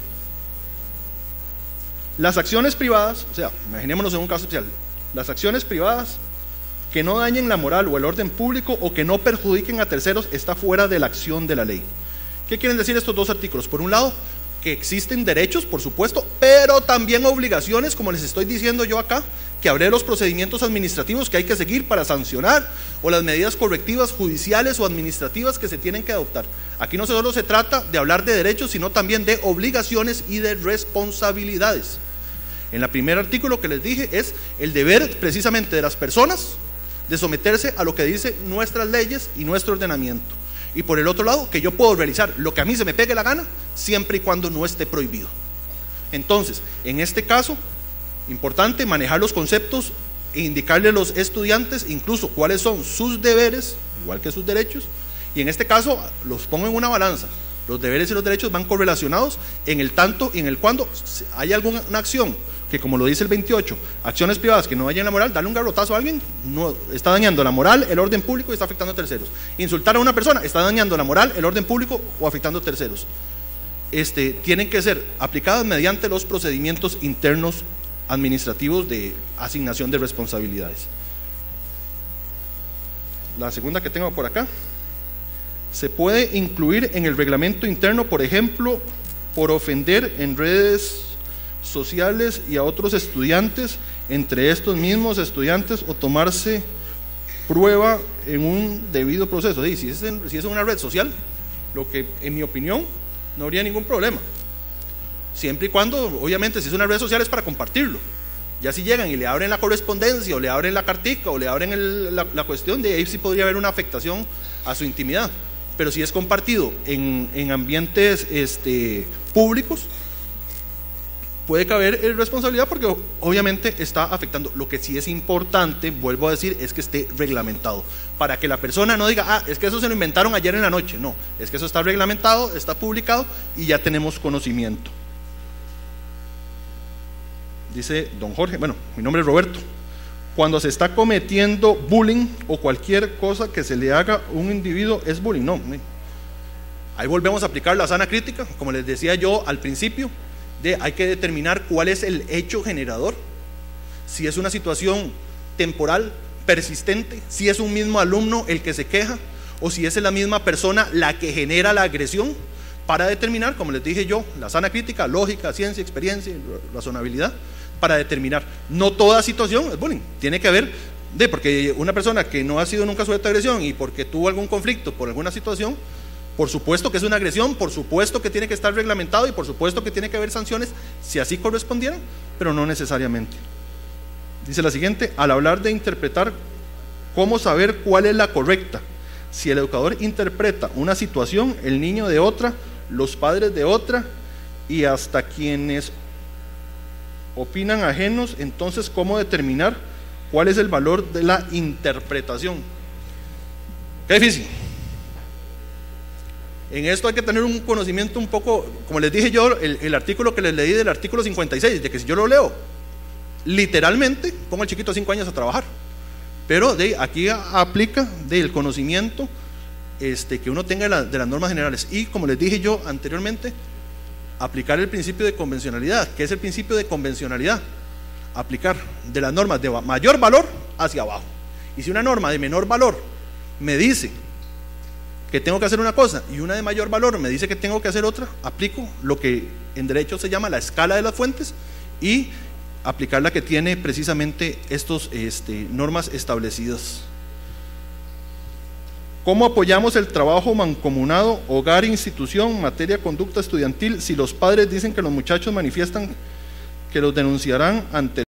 las acciones privadas, o sea, imaginémonos en un caso especial, las acciones privadas que no dañen la moral o el orden público o que no perjudiquen a terceros está fuera de la acción de la ley. ¿Qué quieren decir estos dos artículos? Por un lado, que existen derechos, por supuesto, pero también obligaciones, como les estoy diciendo yo acá, que habré los procedimientos administrativos que hay que seguir para sancionar, o las medidas correctivas judiciales o administrativas que se tienen que adoptar. Aquí no solo se trata de hablar de derechos, sino también de obligaciones y de responsabilidades. En el primer artículo que les dije es el deber precisamente de las personas de someterse a lo que dicen nuestras leyes y nuestro ordenamiento. Y por el otro lado, que yo puedo realizar lo que a mí se me pegue la gana, siempre y cuando no esté prohibido. Entonces, en este caso, importante manejar los conceptos e indicarle a los estudiantes incluso cuáles son sus deberes, igual que sus derechos, y en este caso los pongo en una balanza. Los deberes y los derechos van correlacionados en el tanto y en el cuando hay alguna acción que, como lo dice el veintiocho, acciones privadas que no dañen la moral, darle un garrotazo a alguien, no, está dañando la moral, el orden público y está afectando a terceros. Insultar a una persona está dañando la moral, el orden público o afectando a terceros. Este, tienen que ser aplicadas mediante los procedimientos internos administrativos de asignación de responsabilidades. La segunda que tengo por acá, se puede incluir en el reglamento interno, por ejemplo, por ofender en redes sociales y a otros estudiantes, entre estos mismos estudiantes, o tomarse prueba en un debido proceso. Sí, si es en, si es en una red social, lo que en mi opinión no habría ningún problema, siempre y cuando, obviamente, si es una red social es para compartirlo. Ya si llegan y le abren la correspondencia o le abren la cartica o le abren el, la, la cuestión, de ahí sí podría haber una afectación a su intimidad. Pero si es compartido en, en ambientes este, públicos, puede caber responsabilidad porque obviamente está afectando. Lo que sí es importante, vuelvo a decir, es que esté reglamentado, para que la persona no diga, ah, es que eso se lo inventaron ayer en la noche. No, es que eso está reglamentado, está publicado y ya tenemos conocimiento. Dice don Jorge, bueno, mi nombre es Roberto. Cuando se está cometiendo bullying o cualquier cosa que se le haga a un individuo es bullying. No, ahí volvemos a aplicar la sana crítica, como les decía yo al principio, de hay que determinar cuál es el hecho generador, si es una situación temporal, persistente, si es un mismo alumno el que se queja o si es la misma persona la que genera la agresión, para determinar, como les dije yo, la sana crítica, lógica, ciencia, experiencia, razonabilidad, para determinar. No toda situación es bullying, tiene que haber, de, porque una persona que no ha sido nunca sujeto a agresión y porque tuvo algún conflicto por alguna situación, por supuesto que es una agresión, por supuesto que tiene que estar reglamentado y por supuesto que tiene que haber sanciones si así correspondieran, pero no necesariamente. Dice la siguiente, al hablar de interpretar, ¿cómo saber cuál es la correcta? Si el educador interpreta una situación, el niño de otra, los padres de otra y hasta quienes opinan ajenos, entonces ¿cómo determinar cuál es el valor de la interpretación? Qué difícil. En esto hay que tener un conocimiento un poco, como les dije yo, el, el artículo que les leí del artículo cincuenta y seis, de que si yo lo leo literalmente, pongo al chiquito a cinco años a trabajar, pero de aquí aplica del conocimiento este, que uno tenga de, la, de las normas generales y, como les dije yo anteriormente, aplicar el principio de convencionalidad. ¿Qué es el principio de convencionalidad? Aplicar de las normas de mayor valor hacia abajo. Y si una norma de menor valor me dice que tengo que hacer una cosa y una de mayor valor me dice que tengo que hacer otra, aplico lo que en derecho se llama la escala de las fuentes y aplicar la que tiene precisamente estas este, normas establecidas. ¿Cómo apoyamos el trabajo mancomunado, hogar, institución, materia conducta estudiantil, si los padres dicen que los muchachos manifiestan que los denunciarán ante